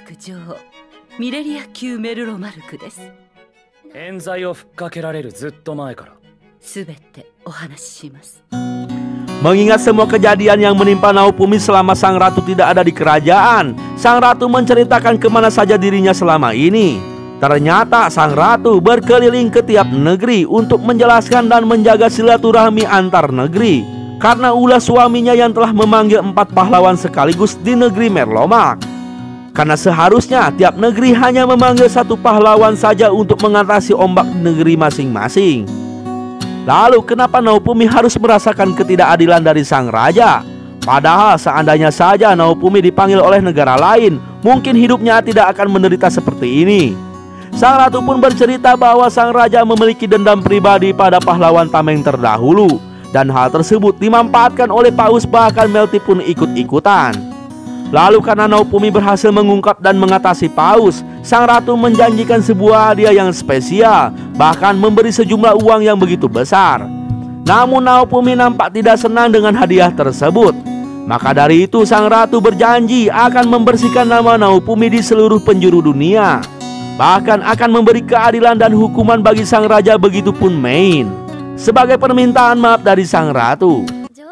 Mengingat semua kejadian yang menimpa Naofumi selama sang ratu tidak ada di kerajaan, sang ratu menceritakan kemana saja dirinya selama ini. Ternyata sang ratu berkeliling ke tiap negeri untuk menjelaskan dan menjaga silaturahmi antar negeri, karena ulah suaminya yang telah memanggil empat pahlawan sekaligus di negeri Merlomak. Karena seharusnya tiap negeri hanya memanggil satu pahlawan saja untuk mengatasi ombak negeri masing-masing. Lalu kenapa Naofumi harus merasakan ketidakadilan dari sang raja? Padahal seandainya saja Naofumi dipanggil oleh negara lain, mungkin hidupnya tidak akan menderita seperti ini. Sang ratu pun bercerita bahwa sang raja memiliki dendam pribadi pada pahlawan Tameng terdahulu, dan hal tersebut dimanfaatkan oleh Paus, bahkan Melty pun ikut-ikutan. Lalu karena Naofumi berhasil mengungkap dan mengatasi Paus, sang ratu menjanjikan sebuah hadiah yang spesial, bahkan memberi sejumlah uang yang begitu besar. Namun Naofumi nampak tidak senang dengan hadiah tersebut. Maka dari itu sang ratu berjanji akan membersihkan nama Naofumi di seluruh penjuru dunia. Bahkan akan memberi keadilan dan hukuman bagi sang raja, begitupun Main, sebagai permintaan maaf dari sang ratu.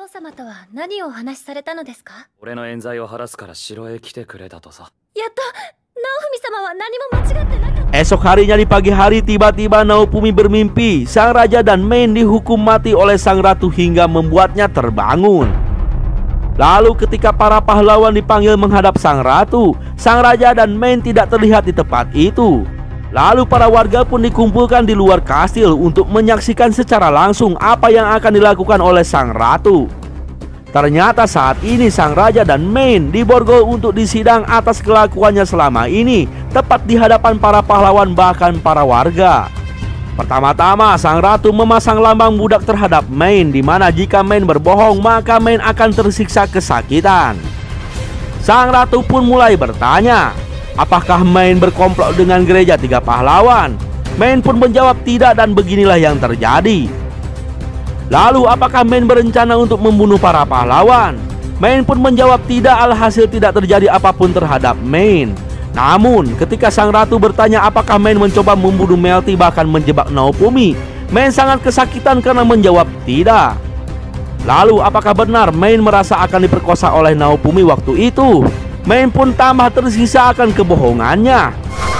Esok harinya di pagi hari, tiba-tiba Naofumi bermimpi sang raja dan Main dihukum mati oleh sang ratu hingga membuatnya terbangun. Lalu ketika para pahlawan dipanggil menghadap sang ratu, sang raja dan Main tidak terlihat di tempat itu. Lalu para warga pun dikumpulkan di luar kastil untuk menyaksikan secara langsung apa yang akan dilakukan oleh sang ratu. Ternyata saat ini sang raja dan Main diborgol untuk disidang atas kelakuannya selama ini, tepat di hadapan para pahlawan bahkan para warga. Pertama-tama sang ratu memasang lambang budak terhadap Main, di mana jika Main berbohong maka Main akan tersiksa kesakitan. Sang ratu pun mulai bertanya, apakah Main berkomplot dengan gereja tiga pahlawan? Main pun menjawab tidak, dan beginilah yang terjadi. Lalu apakah Main berencana untuk membunuh para pahlawan? Main pun menjawab tidak, alhasil tidak terjadi apapun terhadap Main. Namun ketika sang ratu bertanya apakah Main mencoba membunuh Melty bahkan menjebak Naofumi, Main sangat kesakitan karena menjawab tidak. Lalu apakah benar Main merasa akan diperkosa oleh Naofumi waktu itu? Main pun tambah tersisa akan kebohongannya.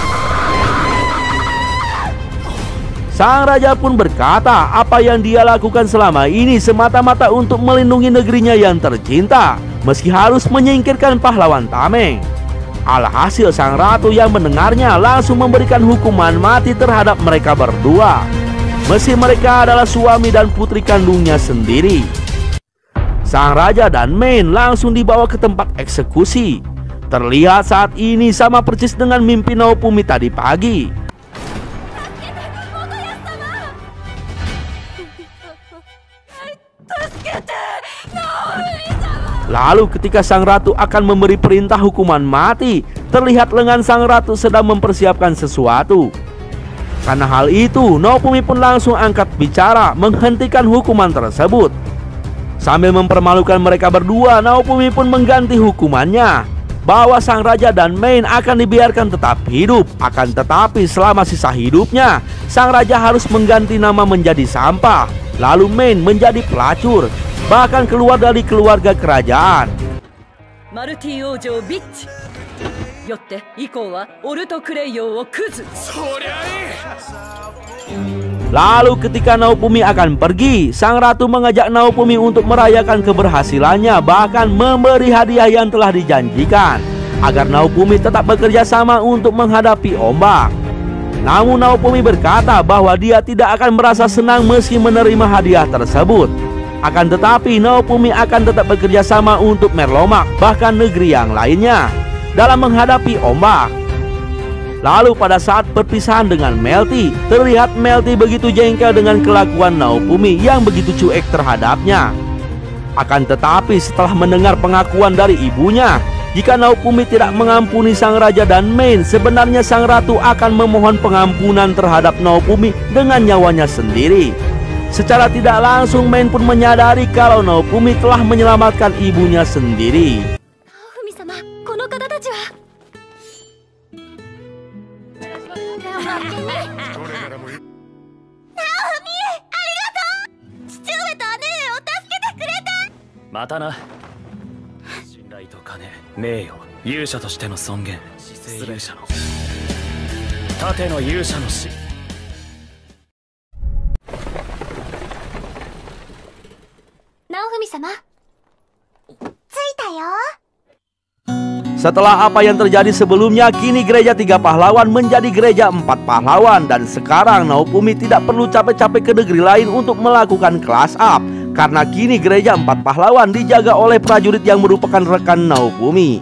Sang raja pun berkata apa yang dia lakukan selama ini semata-mata untuk melindungi negerinya yang tercinta, meski harus menyingkirkan pahlawan Tameng. Alhasil sang ratu yang mendengarnya langsung memberikan hukuman mati terhadap mereka berdua, meski mereka adalah suami dan putri kandungnya sendiri. Sang raja dan Main langsung dibawa ke tempat eksekusi. Terlihat saat ini sama persis dengan mimpi Naofumi tadi pagi. Lalu ketika sang ratu akan memberi perintah hukuman mati, terlihat lengan sang ratu sedang mempersiapkan sesuatu. Karena hal itu, Naofumi pun langsung angkat bicara menghentikan hukuman tersebut. Sambil mempermalukan mereka berdua, Naofumi pun mengganti hukumannya, bahwa sang raja dan Main akan dibiarkan tetap hidup. Akan tetapi selama sisa hidupnya, sang raja harus mengganti nama menjadi sampah, lalu Main menjadi pelacur, bahkan keluar dari keluarga kerajaan. Marty Ojo Bitch. Yotte, ikou wa Orto Kureyo wo kuzu. Lalu ketika Naofumi akan pergi, sang ratu mengajak Naofumi untuk merayakan keberhasilannya, bahkan memberi hadiah yang telah dijanjikan agar Naofumi tetap bekerja sama untuk menghadapi ombak. Namun Naofumi berkata bahwa dia tidak akan merasa senang meski menerima hadiah tersebut. Akan tetapi Naofumi akan tetap bekerja sama untuk Merlomak, bahkan negeri yang lainnya, dalam menghadapi ombak. Lalu pada saat perpisahan dengan Melty, terlihat Melty begitu jengkel dengan kelakuan Naofumi yang begitu cuek terhadapnya. Akan tetapi setelah mendengar pengakuan dari ibunya, jika Naofumi tidak mengampuni sang raja dan Main, sebenarnya sang ratu akan memohon pengampunan terhadap Naofumi dengan nyawanya sendiri. Secara tidak langsung Main pun menyadari kalau Naofumi telah menyelamatkan ibunya sendiri. Naofumi-sama, kono kata tachi wa? Naofumi, arigatou! Chichue to ane o tasukete kureta! Mata na. Shinrai to kane, meiyo, yusha to shite no songen, sisei yusha no tate no yusha no shi. Naofumi-sama, tsuita yo! Setelah apa yang terjadi sebelumnya, kini gereja tiga pahlawan menjadi gereja empat pahlawan. Dan sekarang Naofumi tidak perlu capek-capek ke negeri lain untuk melakukan kelas up, karena kini gereja empat pahlawan dijaga oleh prajurit yang merupakan rekan Naofumi.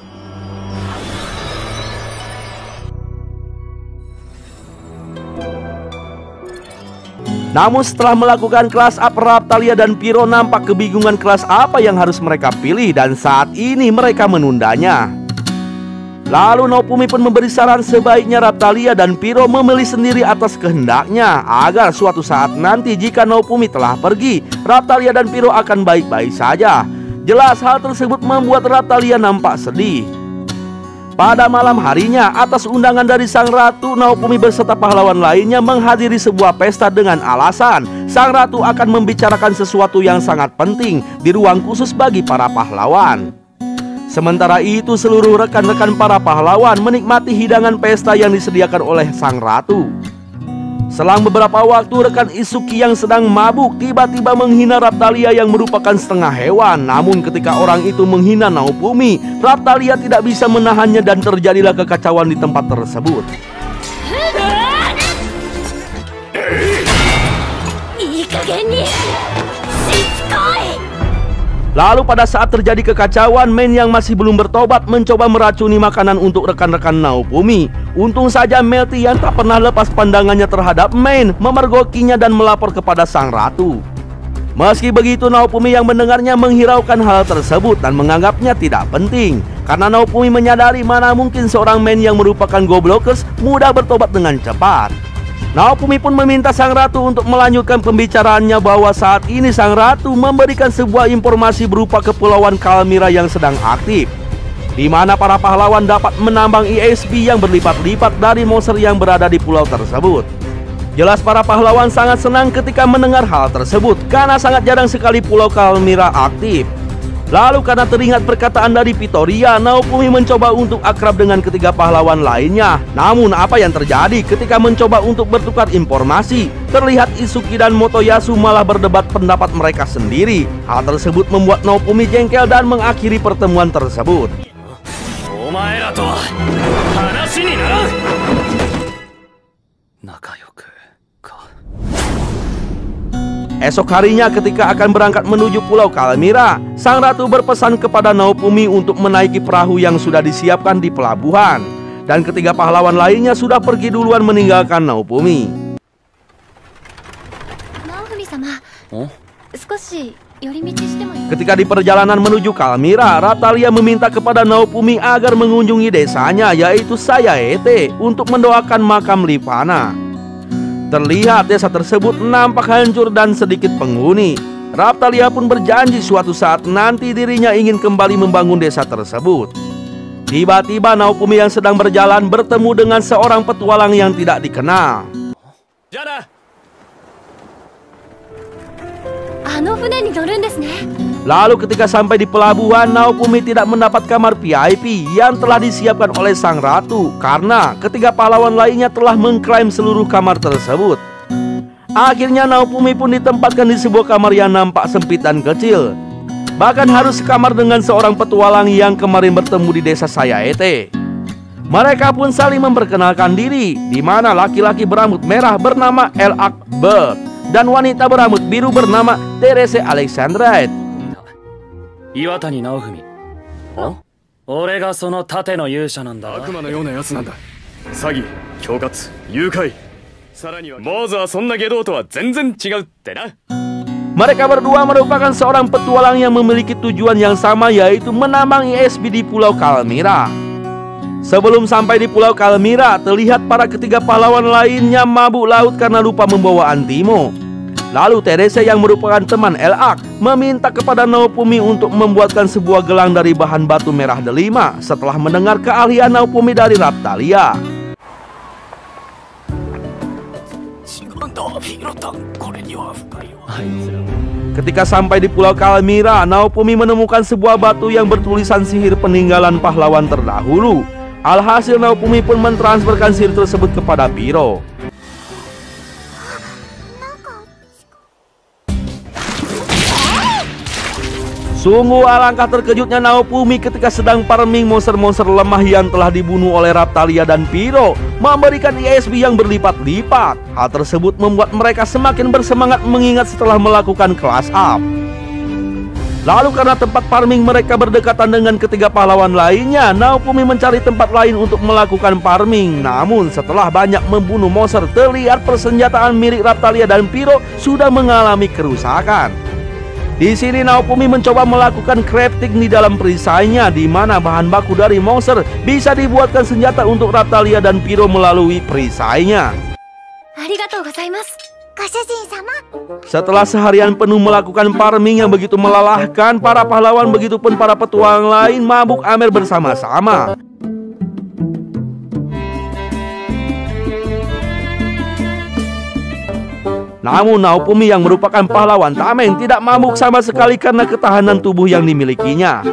Namun setelah melakukan kelas up, Raphtalia dan Pyro nampak kebingungan kelas apa yang harus mereka pilih, dan saat ini mereka menundanya. Lalu Naofumi pun memberi saran sebaiknya Raphtalia dan Pyro memilih sendiri atas kehendaknya, agar suatu saat nanti jika Naofumi telah pergi, Raphtalia dan Pyro akan baik-baik saja. Jelas hal tersebut membuat Raphtalia nampak sedih. Pada malam harinya, atas undangan dari sang ratu, Naofumi beserta pahlawan lainnya menghadiri sebuah pesta dengan alasan sang ratu akan membicarakan sesuatu yang sangat penting di ruang khusus bagi para pahlawan. Sementara itu, seluruh rekan-rekan para pahlawan menikmati hidangan pesta yang disediakan oleh sang ratu. Selang beberapa waktu, rekan Isuki yang sedang mabuk tiba-tiba menghina Raphtalia yang merupakan setengah hewan. Namun ketika orang itu menghina Naofumi, Raphtalia tidak bisa menahannya dan terjadilah kekacauan di tempat tersebut. Lalu pada saat terjadi kekacauan, Main yang masih belum bertobat mencoba meracuni makanan untuk rekan-rekan Naofumi. Untung saja Melty yang tak pernah lepas pandangannya terhadap Main memergokinya dan melapor kepada sang ratu. Meski begitu, Naofumi yang mendengarnya menghiraukan hal tersebut dan menganggapnya tidak penting, karena Naofumi menyadari mana mungkin seorang Main yang merupakan goblokers mudah bertobat dengan cepat. Naofumi pun meminta sang ratu untuk melanjutkan pembicaraannya bahwa saat ini sang ratu memberikan sebuah informasi berupa kepulauan Kalmira yang sedang aktif, di mana para pahlawan dapat menambang E X P yang berlipat-lipat dari monster yang berada di pulau tersebut. Jelas para pahlawan sangat senang ketika mendengar hal tersebut, karena sangat jarang sekali pulau Kalmira aktif. Lalu karena teringat perkataan dari Pitoria, Naofumi mencoba untuk akrab dengan ketiga pahlawan lainnya. Namun apa yang terjadi ketika mencoba untuk bertukar informasi? Terlihat Isuki dan Motoyasu malah berdebat pendapat mereka sendiri. Hal tersebut membuat Naofumi jengkel dan mengakhiri pertemuan tersebut. Esok harinya ketika akan berangkat menuju pulau Kalmira, sang ratu berpesan kepada Naofumi untuk menaiki perahu yang sudah disiapkan di pelabuhan. Dan ketiga pahlawan lainnya sudah pergi duluan meninggalkan Naofumi. Naofumi-sama, 少し Ketika di perjalanan menuju Kalmira, Raphtalia meminta kepada Naofumi agar mengunjungi desanya, yaitu Sayaete, untuk mendoakan makam Lipana. Terlihat desa tersebut nampak hancur dan sedikit penghuni. Raphtalia pun berjanji suatu saat nanti dirinya ingin kembali membangun desa tersebut. Tiba-tiba Naofumi yang sedang berjalan bertemu dengan seorang petualang yang tidak dikenal. Jana. Lalu ketika sampai di pelabuhan, Naofumi tidak mendapat kamar V I P yang telah disiapkan oleh sang ratu karena ketiga pahlawan lainnya telah mengklaim seluruh kamar tersebut. Akhirnya Naofumi pun ditempatkan di sebuah kamar yang nampak sempit dan kecil. Bahkan harus sekamar dengan seorang petualang yang kemarin bertemu di desa Sayaete. Mereka pun saling memperkenalkan diri, di mana laki-laki berambut merah bernama El-Ak Bert dan wanita berambut biru bernama Therese Alexandrite. Iwatani Naofumi. Oh? Ore ga sono tate no yusha nan da. 悪魔のようなやつなんだ。詐欺、恐喝、誘拐。さらには坊主はそんな下道とは全然違うってな。 Mereka berdua merupakan seorang petualang yang memiliki tujuan yang sama, yaitu menambang E S P di Pulau Kalmira. Sebelum sampai di Pulau Kalmira, terlihat para ketiga pahlawan lainnya mabuk laut karena lupa membawa antimo. Lalu Therese yang merupakan teman El-Ak meminta kepada Naofumi untuk membuatkan sebuah gelang dari bahan batu merah delima setelah mendengar keahlian Naofumi dari Raphtalia. Ketika sampai di Pulau Kalmira, Naofumi menemukan sebuah batu yang bertulisan sihir peninggalan pahlawan terdahulu. Alhasil Naofumi pun mentransferkan sihir tersebut kepada Piro. Sungguh alangkah terkejutnya Naofumi ketika sedang farming monster-monster lemah yang telah dibunuh oleh Raphtalia dan Piro memberikan E S P yang berlipat-lipat. Hal tersebut membuat mereka semakin bersemangat mengingat setelah melakukan class up. Lalu karena tempat farming mereka berdekatan dengan ketiga pahlawan lainnya, Naofumi mencari tempat lain untuk melakukan farming. Namun setelah banyak membunuh monster, terlihat persenjataan milik Raphtalia dan Piro sudah mengalami kerusakan. Di sini Naofumi mencoba melakukan crafting di dalam perisainya, di mana bahan baku dari monster bisa dibuatkan senjata untuk Raphtalia dan Piro melalui perisainya. Setelah seharian penuh melakukan farming yang begitu melelahkan, para pahlawan begitupun para petualang lain mabuk amer bersama-sama. Namun Naofumi yang merupakan pahlawan tameng tidak mabuk sama sekali karena ketahanan tubuh yang dimilikinya.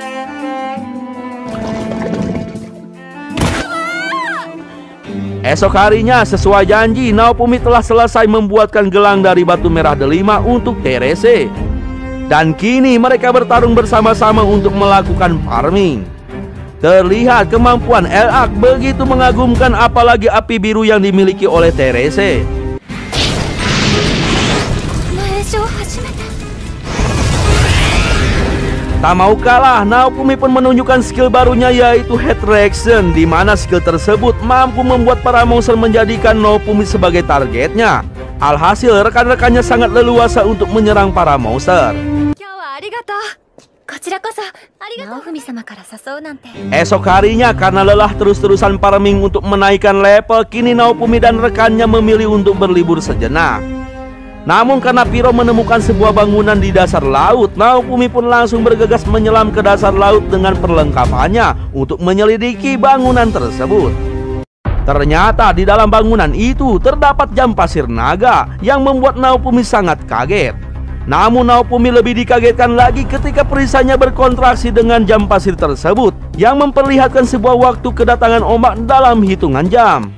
Esok harinya sesuai janji, Naofumi telah selesai membuatkan gelang dari batu merah delima untuk Therese. Dan kini mereka bertarung bersama-sama untuk melakukan farming. Terlihat kemampuan El-Ak begitu mengagumkan, apalagi api biru yang dimiliki oleh Therese. Tak mau kalah, Naofumi pun menunjukkan skill barunya, yaitu Head Reaction, di mana skill tersebut mampu membuat para monster menjadikan Naofumi sebagai targetnya. Alhasil rekan-rekannya sangat leluasa untuk menyerang para monster. Esok harinya karena lelah terus-terusan farming untuk menaikkan level, kini Naofumi dan rekannya memilih untuk berlibur sejenak. Namun karena Piro menemukan sebuah bangunan di dasar laut, Naofumi pun langsung bergegas menyelam ke dasar laut dengan perlengkapannya untuk menyelidiki bangunan tersebut. Ternyata di dalam bangunan itu terdapat jam pasir naga yang membuat Naofumi sangat kaget. Namun Naofumi lebih dikagetkan lagi ketika perisainya berkontraksi dengan jam pasir tersebut yang memperlihatkan sebuah waktu kedatangan ombak dalam hitungan jam.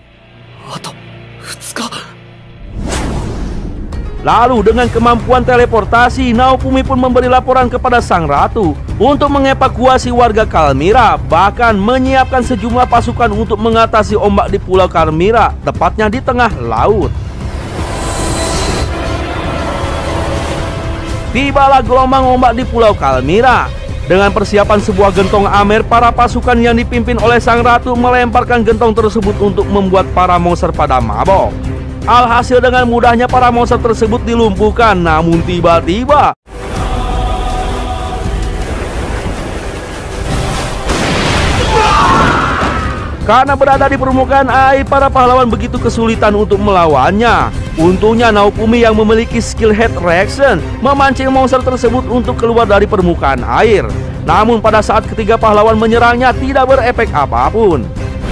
Lalu dengan kemampuan teleportasi, Naofumi pun memberi laporan kepada sang ratu untuk mengevakuasi warga Kalmira, bahkan menyiapkan sejumlah pasukan untuk mengatasi ombak di Pulau Kalmira, tepatnya di tengah laut. Tibalah gelombang ombak di Pulau Kalmira. Dengan persiapan sebuah gentong amer, para pasukan yang dipimpin oleh sang ratu melemparkan gentong tersebut untuk membuat para monster pada mabok. Alhasil dengan mudahnya para monster tersebut dilumpuhkan. Namun tiba-tiba Karena berada di permukaan air, para pahlawan begitu kesulitan untuk melawannya. Untungnya Naofumi yang memiliki skill head reaction memancing monster tersebut untuk keluar dari permukaan air. Namun pada saat ketiga pahlawan menyerangnya tidak berefek apapun.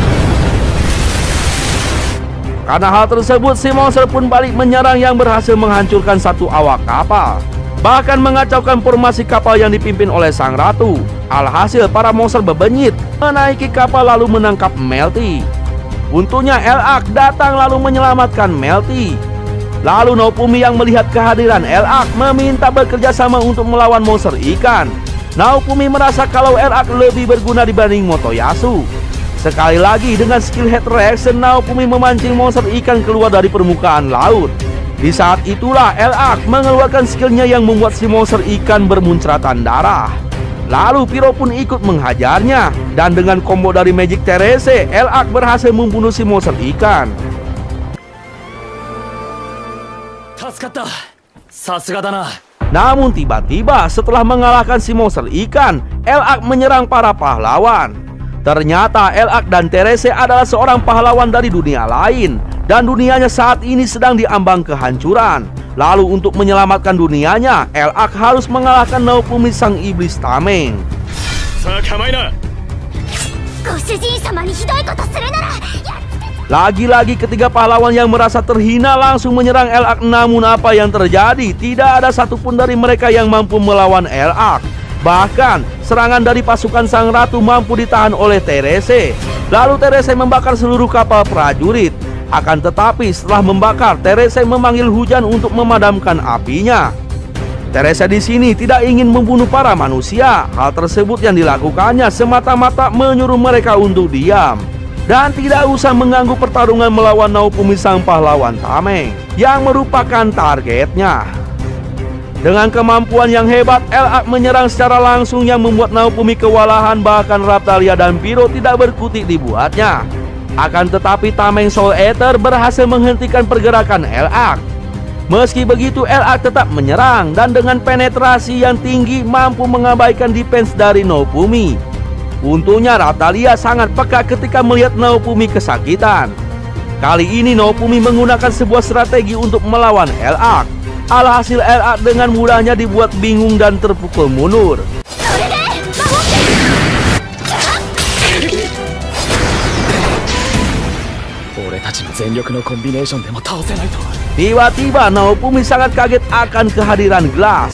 Karena hal tersebut, si monster pun balik menyerang yang berhasil menghancurkan satu awak kapal, bahkan mengacaukan formasi kapal yang dipimpin oleh sang ratu. Alhasil para monster bebenyit menaiki kapal lalu menangkap Melty. Untungnya Elak datang lalu menyelamatkan Melty. Lalu Naofumi yang melihat kehadiran Elak meminta bekerja sama untuk melawan monster ikan. Naofumi merasa kalau Elak lebih berguna dibanding Motoyasu. Sekali lagi dengan skill head reaction, Naofumi memancing monster ikan keluar dari permukaan laut. Di saat itulah Elak mengeluarkan skillnya yang membuat si monster ikan bermuncratan darah. Lalu Piro pun ikut menghajarnya, dan dengan combo dari Magic Therese, Elak berhasil membunuh si monster ikan. Namun tiba-tiba setelah mengalahkan si monster ikan, Elak menyerang para pahlawan. Ternyata Elak dan Therese adalah seorang pahlawan dari dunia lain, dan dunianya saat ini sedang diambang kehancuran. Lalu untuk menyelamatkan dunianya, Elak harus mengalahkan Naofumi sang iblis tameng. Lagi-lagi ketiga pahlawan yang merasa terhina langsung menyerang Elak. Namun apa yang terjadi? Tidak ada satupun dari mereka yang mampu melawan Elak. Bahkan serangan dari pasukan sang ratu mampu ditahan oleh Therese. Lalu Therese membakar seluruh kapal prajurit. Akan tetapi setelah membakar, Therese memanggil hujan untuk memadamkan apinya. Therese di sini tidak ingin membunuh para manusia. Hal tersebut yang dilakukannya semata-mata menyuruh mereka untuk diam dan tidak usah mengganggu pertarungan melawan Naofumi sang pahlawan tameng yang merupakan targetnya. Dengan kemampuan yang hebat, Elak menyerang secara langsung yang membuat Naofumi kewalahan. Bahkan Raptalia dan Piro tidak berkutik dibuatnya. Akan tetapi Tameng Soul Eater berhasil menghentikan pergerakan Elak. Meski begitu, Elak tetap menyerang dan dengan penetrasi yang tinggi mampu mengabaikan defense dari Naofumi. Untungnya Raptalia sangat peka ketika melihat Naofumi kesakitan. Kali ini Naofumi menggunakan sebuah strategi untuk melawan Elak. Alhasil Elak dengan mudahnya dibuat bingung dan terpukul mundur. Tiba-tiba Naofumi sangat kaget akan kehadiran Glass.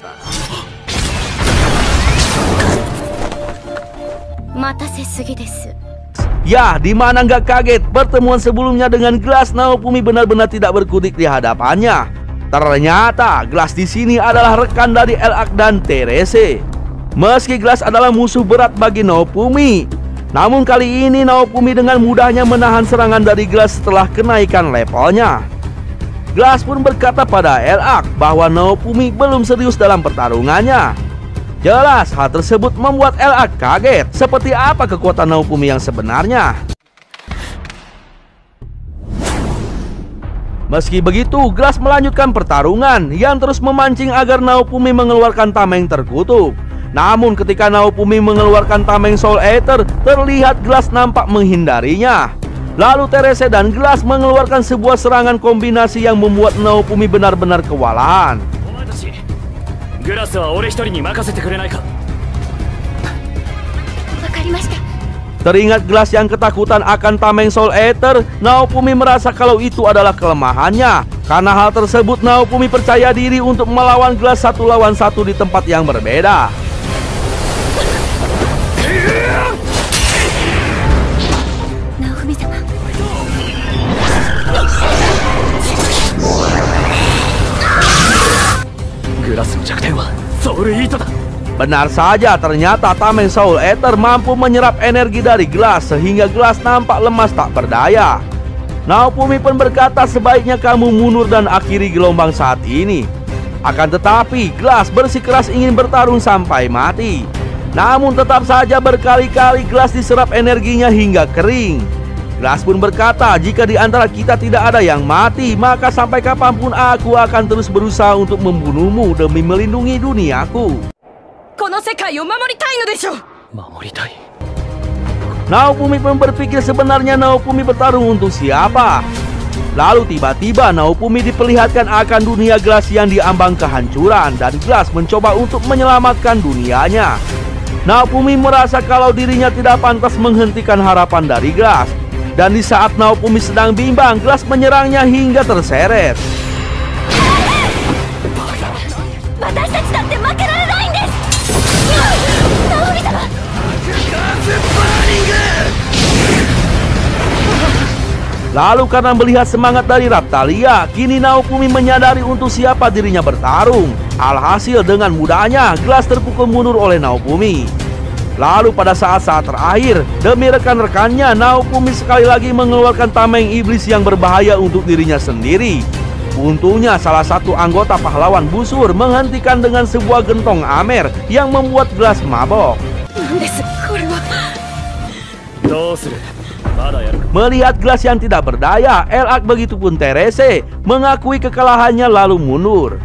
Ya, dimana nggak kaget, pertemuan sebelumnya dengan Glass, Naofumi benar-benar tidak berkutik di hadapannya. Ternyata Glass di sini adalah rekan dari Elak dan Therese. Meski Glass adalah musuh berat bagi Naofumi, namun kali ini Naofumi dengan mudahnya menahan serangan dari Glass setelah kenaikan levelnya. Glass pun berkata pada Elak bahwa Naofumi belum serius dalam pertarungannya. Jelas hal tersebut membuat Elak kaget. Seperti apa kekuatan Naofumi yang sebenarnya? Meski begitu, Glass melanjutkan pertarungan yang terus memancing agar Naofumi mengeluarkan tameng terkutuk. Namun ketika Naofumi mengeluarkan Tameng Soul Eater, terlihat Glass nampak menghindarinya. Lalu Therese dan Glass mengeluarkan sebuah serangan kombinasi yang membuat Naofumi benar-benar kewalahan. Teringat Glass yang ketakutan akan Tameng Soul Eater, Naofumi merasa kalau itu adalah kelemahannya. Karena hal tersebut, Naofumi percaya diri untuk melawan Glass satu lawan satu di tempat yang berbeda. Benar saja, ternyata Tameng Soul Eater mampu menyerap energi dari Glass sehingga Glass nampak lemas tak berdaya. Naofumi pun berkata sebaiknya kamu mundur dan akhiri gelombang saat ini. Akan tetapi Glass bersikeras ingin bertarung sampai mati. Namun tetap saja berkali-kali Glass diserap energinya hingga kering. Glass pun berkata, jika di antara kita tidak ada yang mati, maka sampai kapanpun aku akan terus berusaha untuk membunuhmu demi melindungi duniaku. Naofumi pun berpikir sebenarnya Naofumi bertarung untuk siapa. Lalu tiba-tiba Naofumi diperlihatkan akan dunia gelas yang diambang kehancuran, dan gelas mencoba untuk menyelamatkan dunianya. Naofumi merasa kalau dirinya tidak pantas menghentikan harapan dari gelas. Dan di saat Naofumi sedang bimbang, gelas menyerangnya hingga terseret. Lalu karena melihat semangat dari Raphtalia, kini Naofumi menyadari untuk siapa dirinya bertarung. Alhasil dengan mudahnya gelas terpukul mundur oleh Naofumi. Lalu pada saat-saat terakhir, demi rekan-rekannya, Naofumi sekali lagi mengeluarkan tameng iblis yang berbahaya untuk dirinya sendiri. Untungnya salah satu anggota pahlawan busur menghentikan dengan sebuah gentong amer yang membuat gelas mabok. Melihat gelas yang tidak berdaya, Elak begitupun Therese mengakui kekalahannya lalu mundur.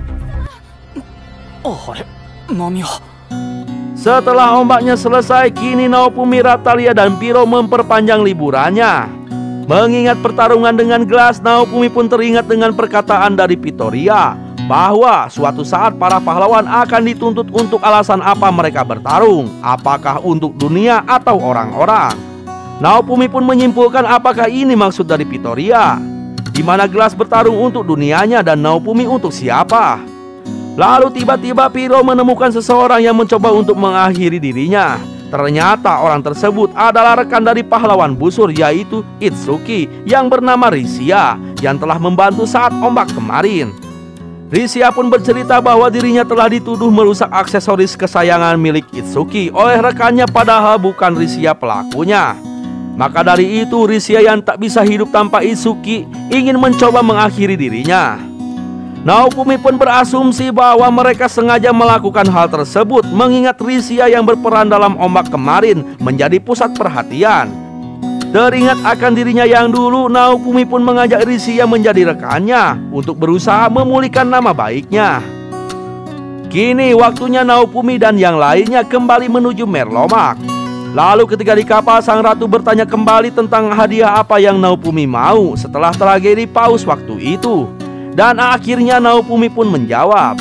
Setelah ombaknya selesai, kini Naofumi, Raphtalia, dan Piro memperpanjang liburannya. Mengingat pertarungan dengan gelas, Naofumi pun teringat dengan perkataan dari Vittoria bahwa suatu saat para pahlawan akan dituntut untuk alasan apa mereka bertarung, apakah untuk dunia atau orang-orang. Naofumi pun menyimpulkan apakah ini maksud dari Vittoria, di mana gelas bertarung untuk dunianya dan Naofumi untuk siapa. Lalu tiba-tiba Piro menemukan seseorang yang mencoba untuk mengakhiri dirinya. Ternyata orang tersebut adalah rekan dari pahlawan busur, yaitu Itsuki yang bernama Risia, yang telah membantu saat ombak kemarin. Risia pun bercerita bahwa dirinya telah dituduh merusak aksesoris kesayangan milik Itsuki oleh rekannya, padahal bukan Risia pelakunya. Maka dari itu Risia yang tak bisa hidup tanpa Itsuki ingin mencoba mengakhiri dirinya. Naofumi pun berasumsi bahwa mereka sengaja melakukan hal tersebut mengingat Risia yang berperan dalam ombak kemarin menjadi pusat perhatian. Teringat akan dirinya yang dulu, Naofumi pun mengajak Risia menjadi rekannya untuk berusaha memulihkan nama baiknya. Kini waktunya Naofumi dan yang lainnya kembali menuju Merlomak. Lalu ketika di kapal, sang ratu bertanya kembali tentang hadiah apa yang Naofumi mau setelah tragedi paus waktu itu. Dan akhirnya Naofumi pun menjawab.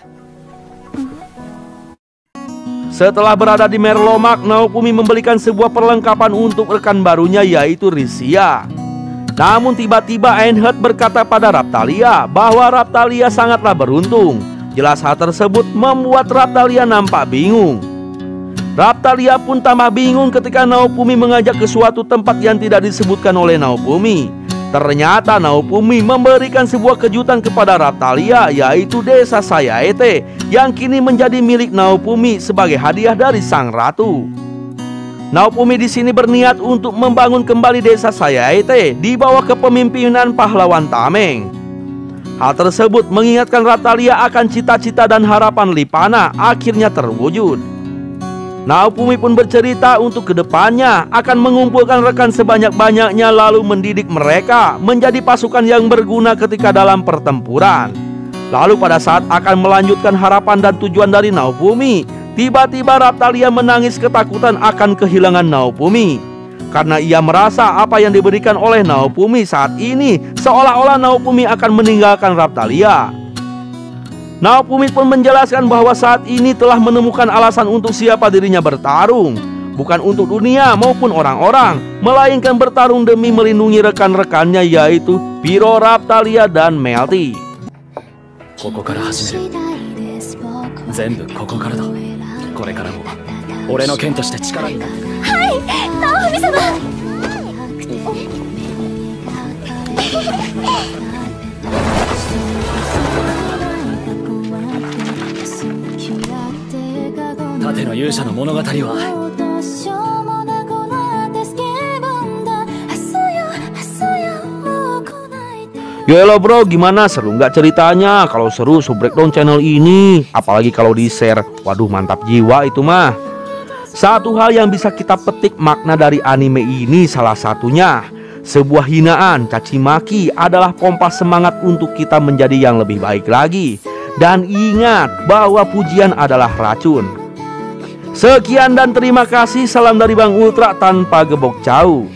Setelah berada di Merlomak, Naofumi membelikan sebuah perlengkapan untuk rekan barunya, yaitu Risia. Namun tiba-tiba Einhard berkata pada Raphtalia bahwa Raphtalia sangatlah beruntung. Jelas hal tersebut membuat Raphtalia nampak bingung. Raphtalia pun tambah bingung ketika Naofumi mengajak ke suatu tempat yang tidak disebutkan oleh Naofumi. Ternyata Naofumi memberikan sebuah kejutan kepada Raphtalia, yaitu desa Sayaete yang kini menjadi milik Naofumi sebagai hadiah dari sang ratu. Naofumi di sini berniat untuk membangun kembali desa Sayaete di bawah kepemimpinan pahlawan Tameng. Hal tersebut mengingatkan Raphtalia akan cita-cita dan harapan Lipana akhirnya terwujud. Naofumi pun bercerita untuk kedepannya akan mengumpulkan rekan sebanyak-banyaknya lalu mendidik mereka menjadi pasukan yang berguna ketika dalam pertempuran. Lalu pada saat akan melanjutkan harapan dan tujuan dari Naofumi, tiba-tiba Raphtalia menangis ketakutan akan kehilangan Naofumi. Karena ia merasa apa yang diberikan oleh Naofumi saat ini seolah-olah Naofumi akan meninggalkan Raphtalia. Naofumi pun menjelaskan bahwa saat ini telah menemukan alasan untuk siapa dirinya bertarung. Bukan untuk dunia maupun orang-orang, melainkan bertarung demi melindungi rekan-rekannya, yaitu Piro, Raphtalia, dan Melty. Yo hello bro, gimana, seru nggak ceritanya? Kalau seru, sub breakdown channel ini. Apalagi kalau di share, waduh mantap jiwa itu mah. Satu hal yang bisa kita petik makna dari anime ini salah satunya, sebuah hinaan, caci maki adalah pompa semangat untuk kita menjadi yang lebih baik lagi. Dan ingat bahwa pujian adalah racun. Sekian dan terima kasih, salam dari Bang Ultra tanpa gebok jauh.